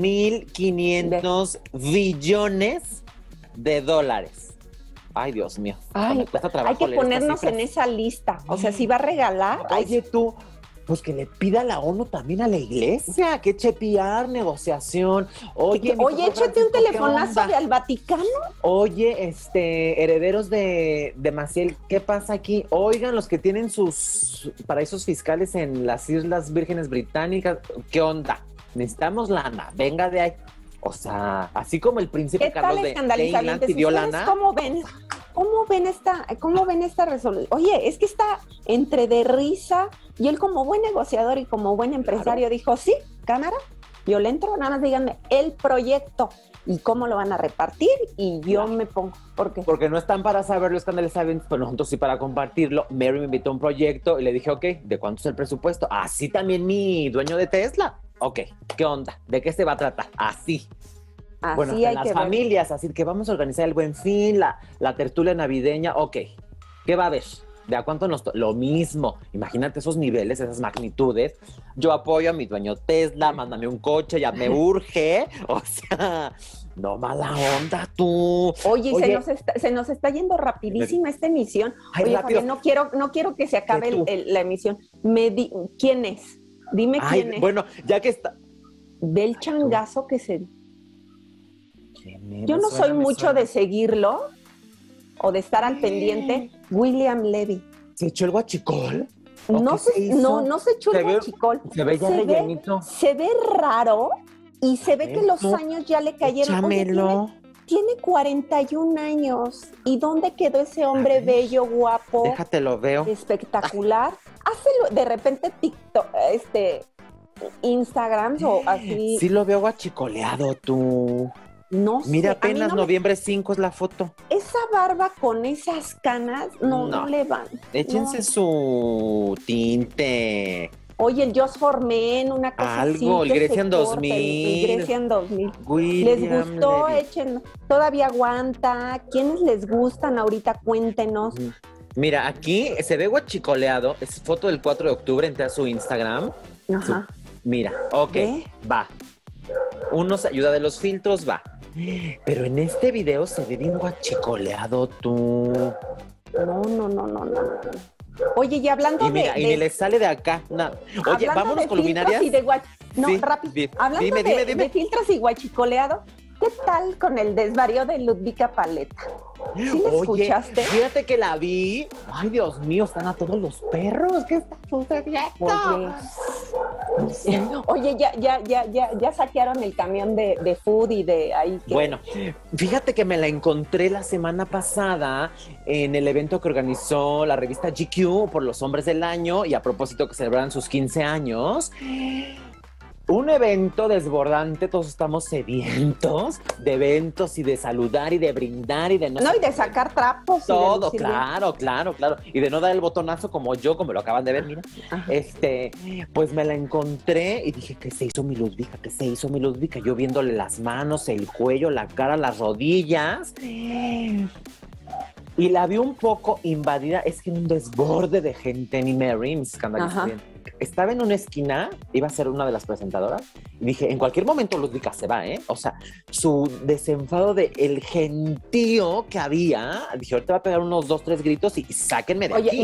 1,500 billones de dólares. Ay, Dios mío. Ay, hay que ponernos en esa lista. O sea, si va a regalar... Oye, tú, pues que le pida a la ONU también a la iglesia, que chepear, negociación. Oye, échate un telefonazo al Vaticano. Oye, herederos de Maciel, ¿qué pasa aquí? Oigan, los que tienen sus paraísos fiscales en las Islas Vírgenes Británicas, ¿qué onda? Necesitamos lana, venga de ahí. O sea, así como el príncipe Carlos de England pidió lana. ¿Cómo ven esta resolución? Oye, es que está entre de risa, y él como buen negociador y como buen empresario dijo, sí, cámara, yo le entro, nada más díganme el proyecto y cómo lo van a repartir y yo me pongo. ¿Por qué? Porque no están para saberlo, están de saben, pues nosotros sí para compartirlo. Mary me invitó a un proyecto y le dije, ok, ¿de cuánto es el presupuesto? Así también mi dueño de Tesla. Ok, ¿qué onda? ¿De qué se va a tratar? Así. Bueno, hasta en las familias, así que vamos a organizar el Buen Fin, la tertulia navideña, ok. ¿Qué va a haber? ¿De a cuánto lo mismo? Imagínate esos niveles, esas magnitudes. Yo apoyo a mi dueño Tesla, mándame un coche, ya me urge. O sea, no mala onda tú. Oye, se nos está yendo rapidísima esta emisión. Ay, oye, rápido. Fabián, no quiero que se acabe la emisión. ¿Quién es? Dime quién es. Bueno, ya que está... Ve el changazo que se... Yo no soy mucho de seguirlo o de estar al pendiente. William Levy. ¿Se echó el guachicol? No se echó el guachicol. Se ve ya rellenito. Se ve raro y se ve que los años ya le cayeron. Échamelo. Oye, tiene 41 años. ¿Y dónde quedó ese hombre bello, guapo? Déjate lo veo. Espectacular. Hace de repente TikTok, Instagrams o así. Sí lo veo guachicoleado tú. No sé. Mira, apenas noviembre 5 es la foto. Esa barba con esas canas no le van. Échense su tinte. Oye, el Just for Men, una cosa algo, así. El Grecian 2000. El Grecian 2000. William ¿Les gustó? Levy. Echen. ¿Todavía aguanta? ¿Quiénes les gustan ahorita? Cuéntenos. Mira, aquí se ve guachicoleado. Es foto del 4 de octubre. Entra a su Instagram. Ajá. Mira, ok, va. Unos ayuda de los filtros, va. Pero en este video se ve bien guachicoleado tú. No. Oye, y hablando Y mira, y ni le sale de acá nada. Oye, vámonos con luminarias. No, Sí, rápido. Hablando dime. de filtros y guachicoleado, ¿qué tal con el desvarío de Ludvika Paleta? ¿Sí la escuchaste? Fíjate que la vi. Ay, Dios mío, están a todos los perros. ¿Qué está sucediendo? Oye, ya saquearon el camión de food y de ahí. Bueno, fíjate que me la encontré la semana pasada en el evento que organizó la revista GQ por los hombres del año y a propósito que celebraron sus 15 años. Un evento desbordante, todos estamos sedientos de eventos y de saludar y de brindar y de No, y de sacar trapos. todo, claro. Y de no dar el botonazo como yo, como lo acaban de ver, mira. Ajá. Pues me la encontré y dije, ¿qué se hizo mi Ludvika? ¿Qué se hizo mi Ludvika? Yo viéndole las manos, el cuello, la cara, las rodillas. Y la vi un poco invadida, es que un desborde de gente, mi Mary, mis escandalistas bien. Estaba en una esquina, iba a ser una de las presentadoras, y dije, en cualquier momento Ludvika se va, ¿eh? O sea, su desenfado de el gentío que había, dije, ahorita va a pegar unos 2, 3 gritos y sáquenme de aquí. Oye, y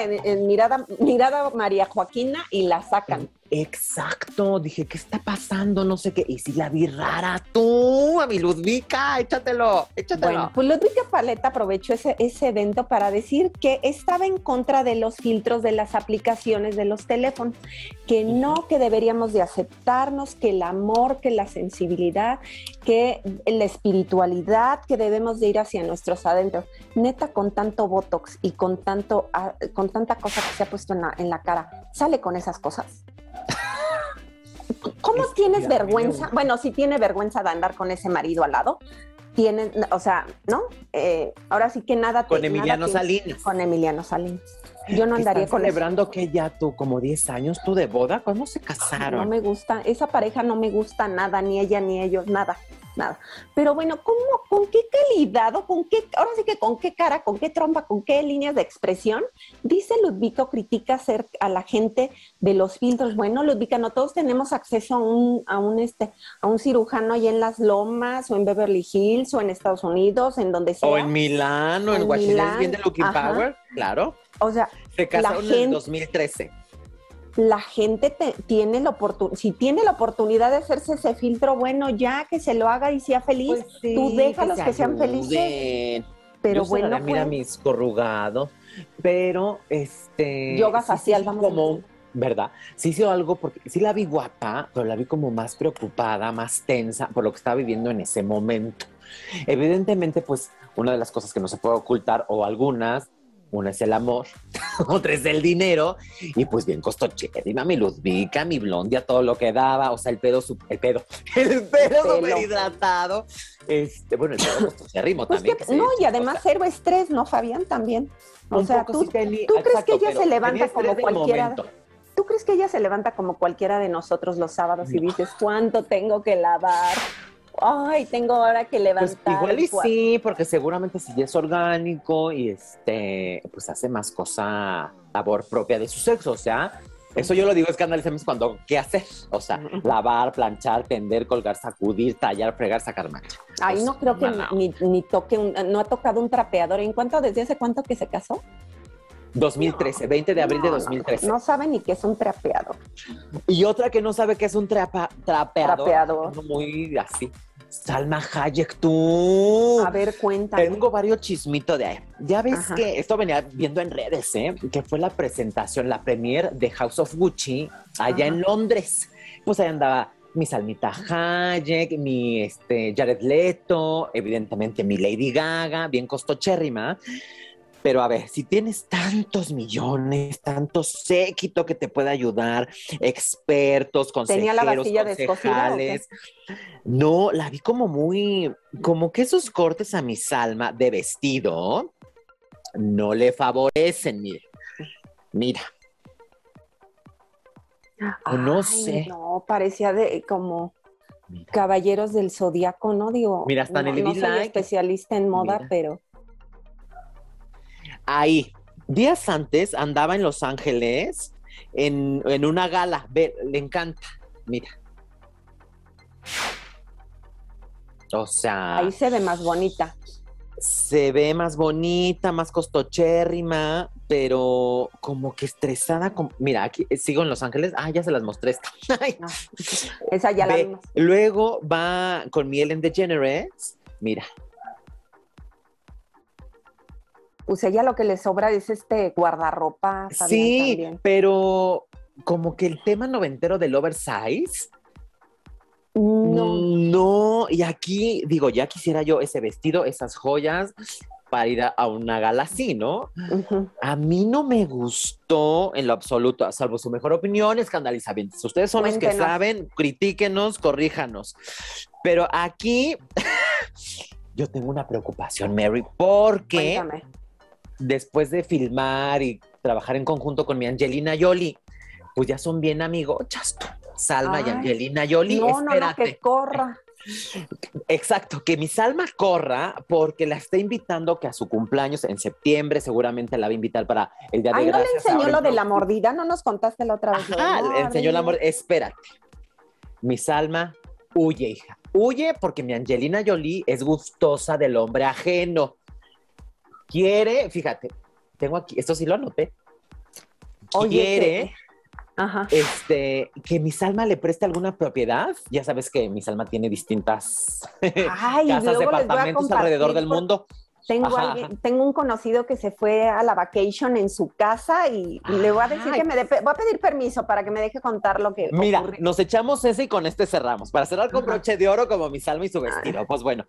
mirada María Joaquina y la sacan. Exacto, dije, ¿qué está pasando? No sé qué. Y si la vi rara, tú, a mi Ludvika, échatelo. Bueno, pues Ludvika Paleta aprovechó ese evento para decir que estaba en contra de los filtros de las aplicaciones de los teléfonos, que no, que deberíamos de aceptarnos, que el amor, que la sensibilidad, que la espiritualidad, que debemos de ir hacia nuestros adentros. Neta, con tanto botox y con tanta cosa que se ha puesto en la cara, ¿sale con esas cosas? ¿Cómo tienes vergüenza? Bueno, si tiene vergüenza de andar con ese marido al lado, o sea, ¿no? Ahora sí que nada. Con Emiliano Salinas. Con Emiliano Salinas. Yo no andaría con celebrando que ya tú, como 10 años, tú de boda, ¿cuándo se casaron? No me gusta, esa pareja no me gusta nada, ni ella ni ellos, nada. Pero bueno, ¿con qué calidad o ahora sí que con qué cara, con qué trompa, con qué líneas de expresión dice Ludvika o critica a la gente de los filtros? Bueno, Ludvika, no todos tenemos acceso a un cirujano ahí en Las Lomas o en Beverly Hills o en Estados Unidos, en donde sea. O en Milán o en Washington, bien de Looking Power, claro. O sea, se casaron en el 2013. La gente tiene si tiene la oportunidad de hacerse ese filtro, bueno, ya que se lo haga y sea feliz, pues sí, tú déjalos que sean felices. Pero yo bueno, mira mis corrugados, pero yoga facial, vamos como, a decir. ¿Verdad? Sí hizo algo porque sí la vi guapa, pero la vi como más preocupada, más tensa por lo que estaba viviendo en ese momento. Evidentemente, pues, una de las cosas que no se puede ocultar, o algunas, una es el amor, otra es el dinero, y pues bien costochérrima, mi Ludvika, mi Blondia, todo lo que daba, o sea, el pedo súper hidratado. Bueno, el pedo costochérrimo pues también. No, y además cero estrés, ¿no, Fabián? También. O sea, ¿tú crees que ella se levanta como cualquiera? ¿Tú crees que ella se levanta como cualquiera de nosotros los sábados y dices, ¿cuánto tengo que lavar? Ay, tengo ahora que levantar. Pues igual y sí, porque seguramente si ya es orgánico y pues hace más cosa, labor propia de su sexo, o sea, eso yo lo digo escandalizamos cuando, ¿qué hacer? O sea, lavar, planchar, tender, colgar, sacudir, tallar, fregar, sacar mancha. Ay, pues, no creo que ni toque, no ha tocado un trapeador. ¿Desde hace cuánto que se casó? 2013, 20 de abril de 2013. No sabe ni qué es un trapeador. Y otra que no sabe qué es un trapeador. Muy así. Salma Hayek, tú. A ver, cuéntame. Tengo varios chismitos de ahí. Ya ves que esto venía viendo en redes, que fue la presentación, la premiere de House of Gucci allá en Londres. Pues ahí andaba mi Salmita Hayek, mi Jared Leto, evidentemente mi Lady Gaga, bien costochérrima. Pero a ver, si tienes tantos millones, tanto séquito que te puede ayudar, expertos, consejeros, ¿tenía la vajilla concejales. No, la vi como que esos cortes a mi Salma de vestido no le favorecen, mira. Ay, no sé. No, parecía como Caballeros del Zodiaco, ¿no? Digo, mira, hasta en el no soy especialista en moda, pero... Ahí, días antes andaba en Los Ángeles en una gala. Ve, le encanta, mira. O sea, Ahí se ve más bonita. se ve más bonita, más costochérrima, pero como que estresada. Mira, aquí sigo en Los Ángeles. Ah, ya se las mostré. Ay, No, esa ya la vimos. luego va con mi Ellen DeGeneres. Mira. Pues ella lo que le sobra es guardarropa. Fabián, Sí, también. pero como que el tema noventero del oversize. No. No, y aquí digo, ya quisiera yo ese vestido, esas joyas para ir a una gala así, ¿no? Ujú. A mí no me gustó en lo absoluto, salvo su mejor opinión, escandalizamientos. Ustedes son los que Cuéntenos. saben, critíquenos, corríjanos. Pero aquí yo tengo una preocupación, Mary, porque Cuéntame. después de filmar y trabajar en conjunto con mi Angelina Jolie, pues ya son bien amigochas tú. Salma y Ay, Angelina Jolie, No, espérate. que corra. Exacto, que mi Salma corra porque la está invitando que a su cumpleaños en septiembre seguramente la va a invitar para el Día de Ay, ¿no le Gracias. enseñó ahora lo en de la octubre. mordida? ¿No nos contaste la otra vez? Lo de Ajá, le enseñó el amor. mordida? Espérate, mi Salma huye, hija. Huye porque mi Angelina Jolie es gustosa del hombre ajeno. Quiere, fíjate, tengo aquí, esto sí lo anoté. Oye, Quiere Ajá. que mi Salma le preste alguna propiedad. Ya sabes que mi Salma tiene distintas Ay, casas, luego les voy a departamentos alrededor compartir del mundo. Tengo, Ajá, tengo un conocido que se fue a la vacation en su casa y le voy a decir Ay. que voy a pedir permiso para que me deje contar lo que Mira, ocurrió. nos echamos ese y con este cerramos. Para cerrar con Ajá. broche de oro como mi Salma y su vestido. Pues bueno,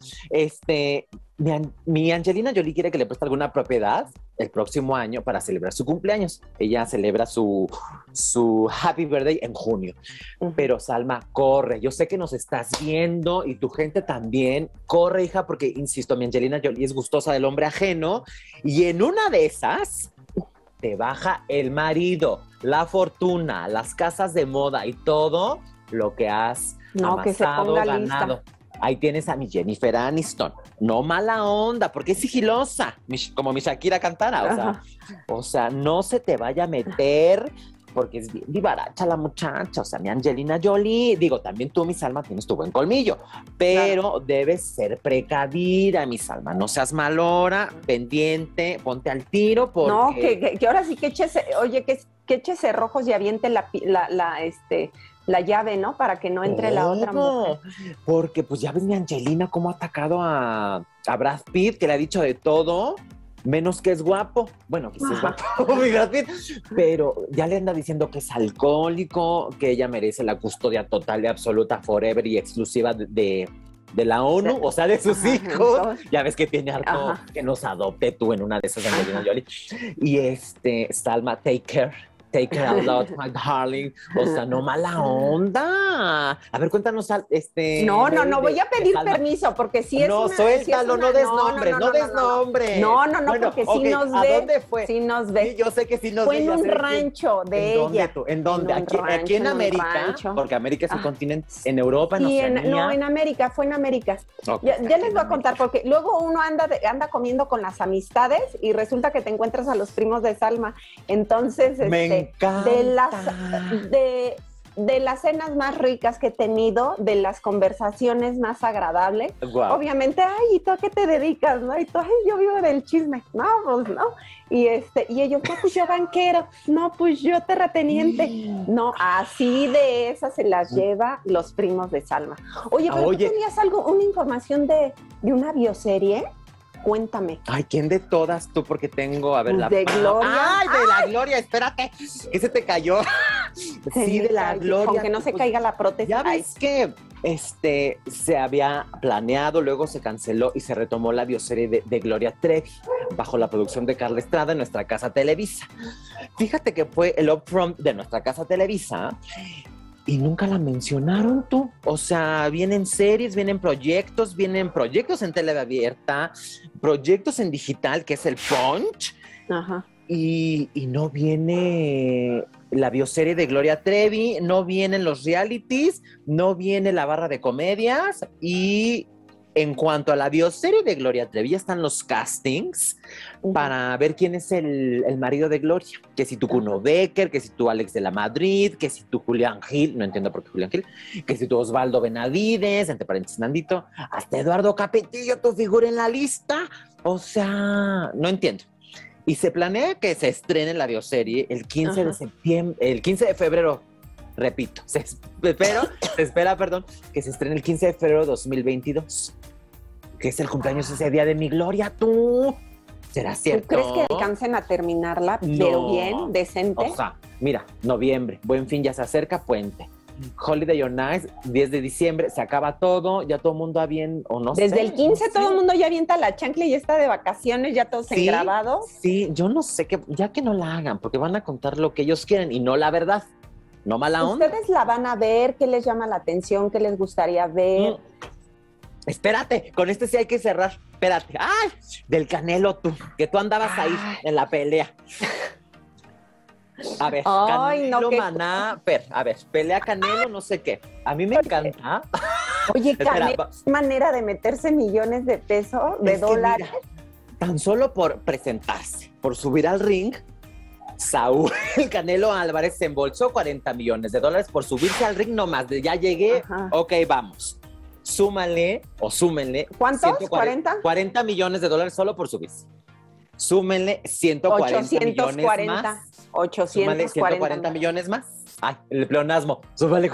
mi Angelina Jolie quiere que le preste alguna propiedad el próximo año para celebrar su cumpleaños. Ella celebra su happy birthday en junio. Ujú. Pero Salma, corre. Yo sé que nos estás viendo y tu gente también. Corre, hija, porque, insisto, mi Angelina Jolie es gustosa del hombre ajeno y en una de esas te baja el marido, la fortuna, las casas de moda y todo lo que has No, que se amasado, ponga ganado. lista. Ahí tienes a mi Jennifer Aniston. No mala onda, porque es sigilosa, como mi Shakira cantara. O sea, no se te vaya a meter, porque es bien vivaracha la muchacha. O sea, mi Angelina Jolie, digo, también tú, mi Salma, tienes tu buen colmillo, pero debes ser precavida, mi Salma. No seas malora, pendiente, ponte al tiro, porque... No, que ahora sí que eche cerrojos y aviente la llave, ¿no? Para que no entre la otra mujer. Porque pues ya ves mi Angelina cómo ha atacado a Brad Pitt, que le ha dicho de todo, menos que es guapo. Bueno, que sí es guapo, mi Brad Pitt, pero ya le anda diciendo que es alcohólico, que ella merece la custodia total y absoluta, forever y exclusiva de la ONU, o sea, de sus hijos. Entonces, Ya ves que tiene harto que nos adopte tú en una de esas, Angelina Jolie. Y Salma, take care a lot, my darling. O sea, no mala onda. A ver, cuéntanos, No, voy a pedir Salma. permiso, porque si es No, una... suéltalo, si es no una, des nombres, no des nombres. No, Bueno, porque ok, sí nos ¿a ve. dónde fue? Sí nos ve. Sí, yo sé que sí nos Fue ve. en ya un sé de quién. rancho de ¿En dónde ella. tú? ¿En dónde? En un Aquí rancho, en en un América, rancho. porque América es un continente. En Europa, en Sí, Oceanía. en América, fue en América. Ok, Ya aquí les en voy a contar, América. porque luego uno anda comiendo con las amistades y resulta que te encuentras a los primos de Salma. Entonces, Me encanta. de las cenas más ricas que he tenido, de las conversaciones más agradables, Guau. obviamente, ay, ¿y tú a qué te dedicas? ¿No? Y tú, ay, yo vivo del chisme. No, pues no. Y ellos, no, pues yo banquero, no, pues yo terrateniente. No, así de esas se las lleva los primos de Salma. Oye, pero Oye. tú tenías una información de una bioserie. Cuéntame. Ay, ¿quién de todas tú? Porque tengo, a ver, la... De Gloria. ¡Ay, de la Gloria! Espérate, que se te cayó. Sí, de la Gloria. Aunque no se Pues, caiga la prótesis. ya Ay, ves que se había planeado, luego se canceló y se retomó la bioserie de Gloria Trevi bajo la producción de Carla Estrada en nuestra casa Televisa. Fíjate que fue el upfront de nuestra casa Televisa y nunca la mencionaron tú. O sea, vienen series, vienen proyectos en tele abierta, proyectos en digital, que es el Punch, Ajá. y no viene la bioserie de Gloria Trevi, no vienen los realities, no viene la barra de comedias y en cuanto a la bioserie de Gloria Trevi, ya están los castings para ver quién es el marido de Gloria. Que si tú Kuno Becker, que si tú Alex de la Madrid, que si tú Julián Gil, no entiendo por qué Julián Gil, que si tú Osvaldo Benavides, entre paréntesis Nandito, hasta Eduardo Capetillo, tu figura en la lista. O sea, no entiendo. Y se planea que se estrene la bioserie el 15 de septiembre, el 15 de febrero, repito, se espera, que se estrene el 15 de febrero de 2022, que es el cumpleaños ese día de mi Gloria, tú. ¿Será cierto? ¿Tú crees que alcancen a terminarla, pero bien, decente? O sea, mira, noviembre, Buen Fin ya se acerca, puente. Holiday on Ice, 10 de diciembre, se acaba todo, ya todo el mundo va bien, o no sé. Desde el 15 no sé. todo el mundo ya avienta la chancla y ya está de vacaciones, ya todos engravados. Sí, yo no sé qué, ya que no la hagan, porque van a contar lo que ellos quieren y no la verdad, no mala onda. Ustedes la van a ver, ¿qué les llama la atención? ¿Qué les gustaría ver? Espérate, con este sí hay que cerrar. Espérate. ¡Ay! Del Canelo tú, que tú andabas ahí en la pelea. A ver, Ay, Canelo, no, Maná, a ver, pelea Canelo, no sé qué. A mí me encanta. Oye, Canelo, es manera de meterse millones de pesos, de dólares. Mira, tan solo por presentarse, por subir al ring, Saúl Canelo Álvarez se embolsó $40 millones por subirse al ring nomás. De ya llegué, ok, vamos. Súmenle. ¿Cuántos? 140, $40 millones solo por subirse. Súmenle 140 millones más. 140 millones más. Ay, el pleonasmo. Súmale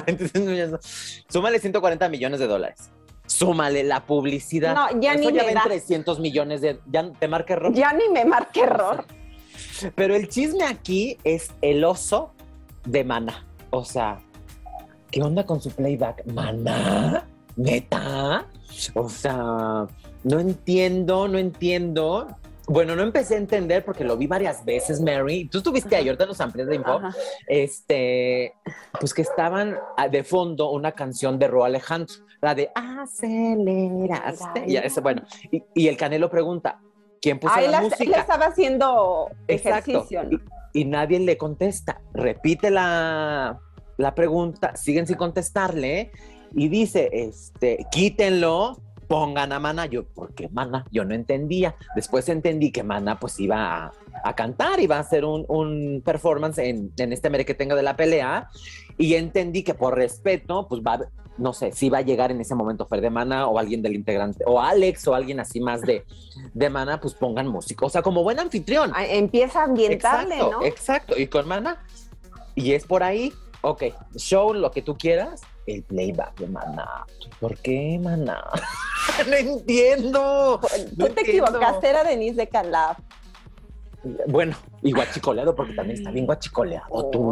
140 millones de dólares. Súmale la publicidad. No, ya ni ya me ven da. 300 millones de... ¿Ya te marca error? Ya ni me marque error. Pero el chisme aquí es el oso de Maná. O sea, ¿qué onda con su playback? ¿Maná? ¿Neta? O sea, no entiendo. Bueno, no empecé a entender porque lo vi varias veces, Mary. Tú estuviste ayer, te los amplias de info. Pues que estaban de fondo una canción de Ro Alejandro, la de Aceleraste. Y, bueno, y el Canelo pregunta, ¿quién puso la música? Él estaba haciendo ejercicio, ¿no? Y nadie le contesta. Repite la pregunta, siguen sin contestarle, y dice, quítenlo, pongan a Maná. Yo, ¿por qué Maná? Yo no entendía. Después entendí que Maná pues iba a cantar, iba a hacer un performance en este merequetengue de la pelea, y entendí que por respeto, pues no sé, si va a llegar en ese momento Fer de Maná o alguien del integrante, o Alex o alguien así más de Maná, pues pongan música. O sea, como buen anfitrión. Empieza a ambientarle, exacto, ¿no? Exacto, y con Maná. Y es por ahí, ok, show lo que tú quieras, el playback de Maná. ¿Por qué Maná? No entiendo. Tú te equivocaste, era Denise de Calaf. Bueno, y guachicoleado, porque también está bien guachicoleado. Tú.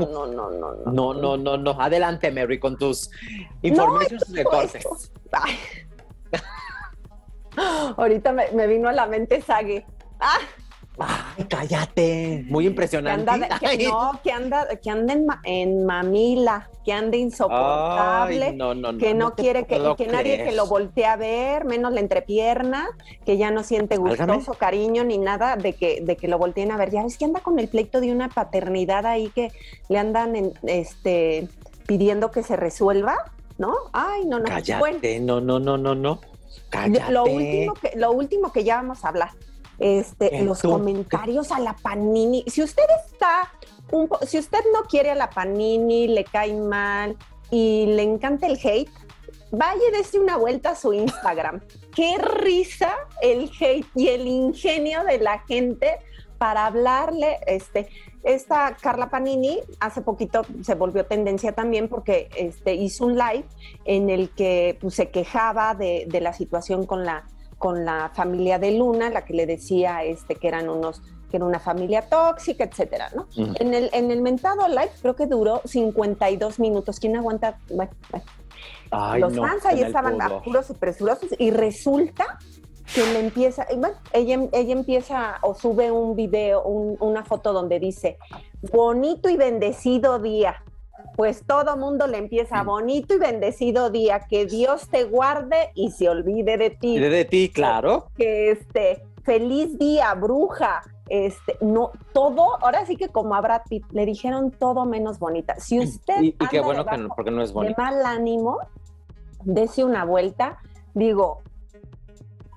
No. Adelante, Mary, con tus informations de cortes. Ahorita me vino a la mente Sage. Ay, cállate. Muy impresionante. Que anda en mamila, que anda insoportable. Ay, no, que no quiere que nadie que lo voltee a ver, menos la entrepierna, que ya no siente gustoso cariño ni nada de que lo volteen a ver. Ya ves que anda con el pleito de una paternidad ahí que le andan pidiendo que se resuelva, ¿no? Ay, no. Cállate, bueno, no. Cállate. Lo último que ya vamos a hablar. Los comentarios a la Panini. Si usted no quiere a la Panini, le cae mal y le encanta el hate, vaya y dése una vuelta a su Instagram. Qué risa el hate y el ingenio de la gente para hablarle. Esta Carla Panini hace poquito se volvió tendencia también porque hizo un live en el que pues, se quejaba de la situación con la familia de Luna, la que le decía que era una familia tóxica, etcétera, ¿no? Uh-huh. En el mentado live creo que duró 52 minutos. ¿Quién aguanta? Bueno. Ay, los fans ahí estaban apuros y presurosos, y resulta que ella empieza o sube un video, una foto donde dice, bonito y bendecido día. Pues todo mundo le empieza, bonito y bendecido día, que Dios te guarde y se olvide de ti. De ti, claro. Que feliz día, bruja. No, todo, ahora sí que como a Brad Pitt, le dijeron todo menos bonita. Si usted y qué bueno porque no es bonita. de mal ánimo, dése una vuelta. Digo,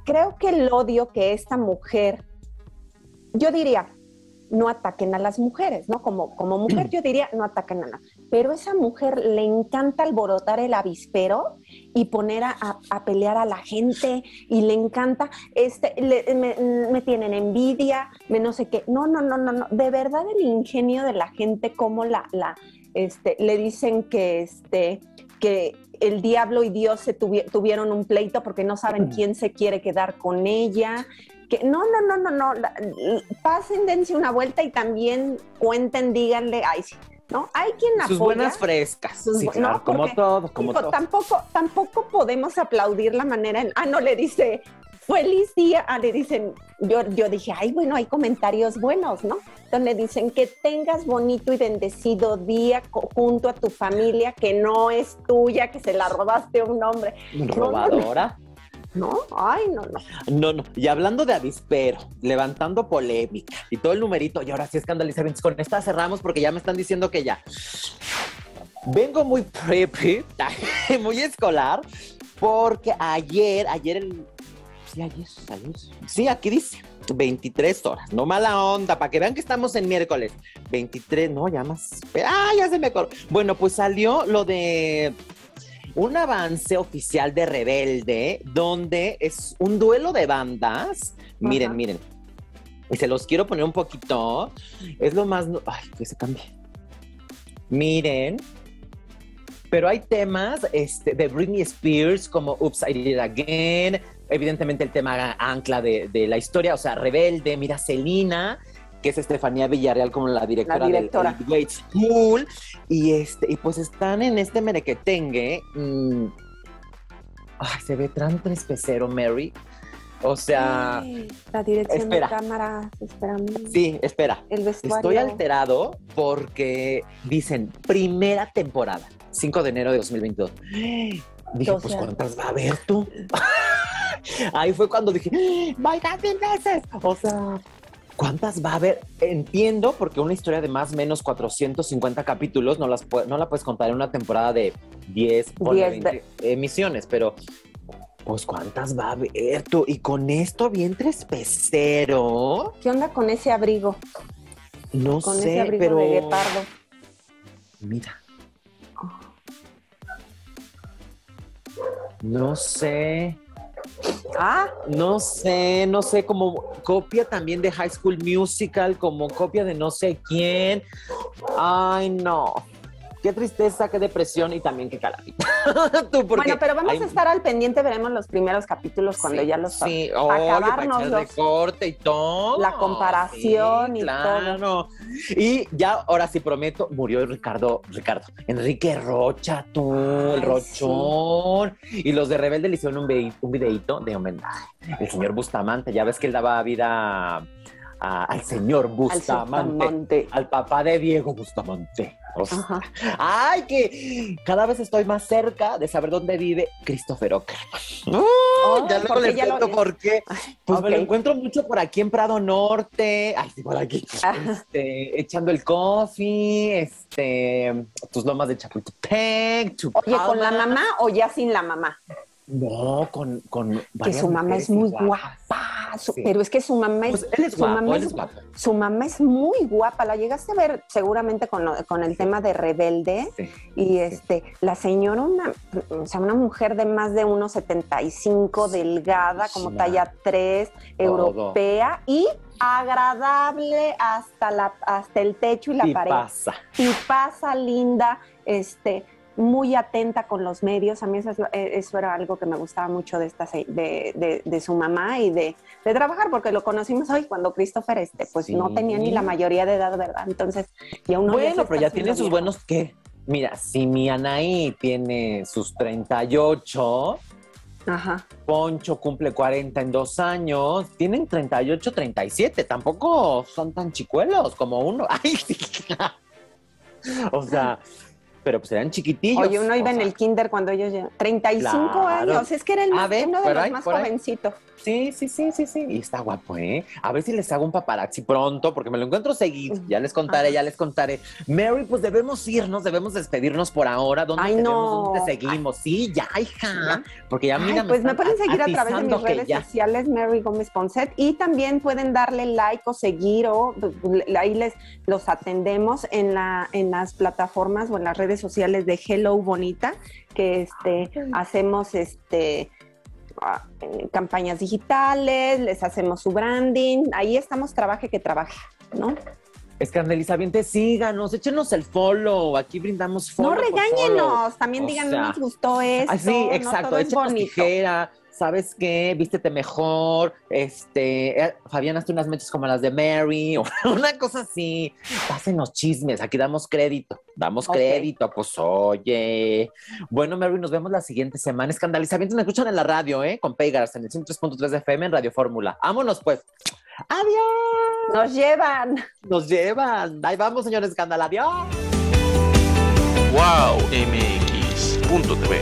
creo que el odio que esta mujer, yo diría, no ataquen a las mujeres, ¿no? Como mujer yo diría, no ataquen a las... Pero esa mujer le encanta alborotar el avispero y poner a pelear a la gente, y le encanta, me tienen envidia, me no sé qué. No. De verdad el ingenio de la gente, como le dicen que el diablo y Dios tuvieron un pleito porque no saben quién se quiere quedar con ella. Que no, pasen, dense una vuelta y también cuenten, díganle, ay, sí, ¿no? Hay quien apoya. Sus buenas frescas, sí, claro, ¿no? como todos, como todos. Tampoco podemos aplaudir la manera no le dice, feliz día, le dicen, yo dije, ay, bueno, hay comentarios buenos, ¿no? Entonces le dicen, que tengas bonito y bendecido día junto a tu familia, que no es tuya, que se la robaste a un hombre. ¿Robadora? No, ay, no. No. Y hablando de avispero, levantando polémica y todo el numerito, y ahora sí escandalizamientos, con esta cerramos porque ya me están diciendo que ya. Vengo muy preppy, muy escolar, porque ayer, sí, aquí dice, 23 horas, no mala onda, para que vean que estamos en miércoles, 23, no, ya más, ya se me corrió. Bueno, pues salió lo de un avance oficial de Rebelde, donde es un duelo de bandas. Miren, miren. Y se los quiero poner un poquito. Es lo más... Ay, que se cambie. Miren. Pero hay temas de Britney Spears, como Oops, I Did It Again. Evidentemente el tema ancla de la historia, o sea, Rebelde. Mira, Selena, que es Estefanía Villarreal como la directora. Del Wade School, y pues están en este merequetengue. Se ve tan trespecero, Mary. O sea, la dirección de cámara, sí, espera. El vestuario. Estoy alterado porque dicen primera temporada, 5 de enero de 2022. Dije, pues ¿cuántas va a haber tú? Ahí fue cuando dije, ¡vaya 10 veces! O sea, ¿cuántas va a haber? Entiendo, porque una historia de más o menos 450 capítulos no la puedes contar en una temporada de 10 o 20 emisiones, pero pues ¿cuántas va a haber tú? Y con esto bien trespecero. ¿Qué onda con ese abrigo? No con sé, ese abrigo pero... de guepardo. Mira. No sé. No sé, como copia también de High School Musical, como copia de no sé quién. Ay, no. Qué tristeza, qué depresión y también qué calamidad. Bueno, pero vamos a estar al pendiente, veremos los primeros capítulos cuando ya los... Sí, acabarnos para echar recorte y todo. La comparación y claro. todo. Y ya, ahora sí prometo, murió Enrique Rocha, el Rochón. Sí. Y los de Rebelde le hicieron un videíto de homenaje. El señor Bustamante, ya ves que él daba vida al señor Bustamante, al papá de Diego Bustamante. O sea, ay, que cada vez estoy más cerca de saber dónde vive Christopher Ockerman. Ya luego les cuento por qué. Pues me lo encuentro mucho por aquí en Prado Norte. Ay, sí, por aquí. Echando el coffee, tus lomas de Chapultepec. Oye, ¿con la mamá o ya sin la mamá? No, con que su mamá es muy guapa. Sí. Pero es que su mamá es... Pues él es guapo, su mamá es muy guapa. La llegaste a ver seguramente con el tema de Rebelde. Sí, y la señora, una mujer de más de 1,75, delgada, como talla 3, europea y agradable hasta el techo y la pared. Y pasa linda, muy atenta con los medios. A mí eso era algo que me gustaba mucho de su mamá y de trabajar, porque lo conocimos hoy cuando Christopher pues no tenía ni la mayoría de edad, ¿verdad? Entonces, ya uno... Bueno, pero ya tiene sus buenos, ¿qué? Mira, si mi Anaí tiene sus 38... Poncho cumple 40 en 2 años, tienen 38, 37, tampoco son tan chicuelos como uno. Ay, sí. O sea... pero pues eran chiquitillos. Oye, uno iba en el kinder cuando ellos ya... 35 Claro. años, es que era uno de los más jovencitos. Sí. Y está guapo, ¿eh? A ver si les hago un paparazzi pronto, porque me lo encuentro seguido. Ya les contaré. Mary, pues debemos irnos, debemos despedirnos por ahora. ¿Dónde seguimos? Sí, ya, hija. Porque ya mira, pues me pueden seguir a través de mis redes sociales, Mary Gómez Ponset, y también pueden darle like o seguir, o ahí los atendemos en las plataformas o en las redes sociales de Hello Bonita, que hacemos campañas digitales, les hacemos su branding, ahí estamos, trabaje, ¿no? Escandalizavientes, síganos, échenos el follow, aquí brindamos follow. No regáñenos, también digan, no nos gustó esto. Sí, exacto, no todo es bonito. Tijera, ¿sabes qué? Vístete mejor, Fabián, hazte unas mechas como las de Mary, o una cosa así. Pásenos chismes, aquí damos crédito, pues oye. Bueno, Mary, nos vemos la siguiente semana. Escandalizavientes, me escuchan en la radio, con Peigaras, en el 103.3 de FM, en Radio Fórmula. Vámonos, pues. ¡Adiós! Nos llevan. Ahí vamos, señores Escándalo. ¡Adiós! Wow MX.tv.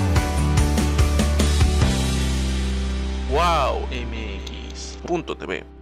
Wow MX.tv.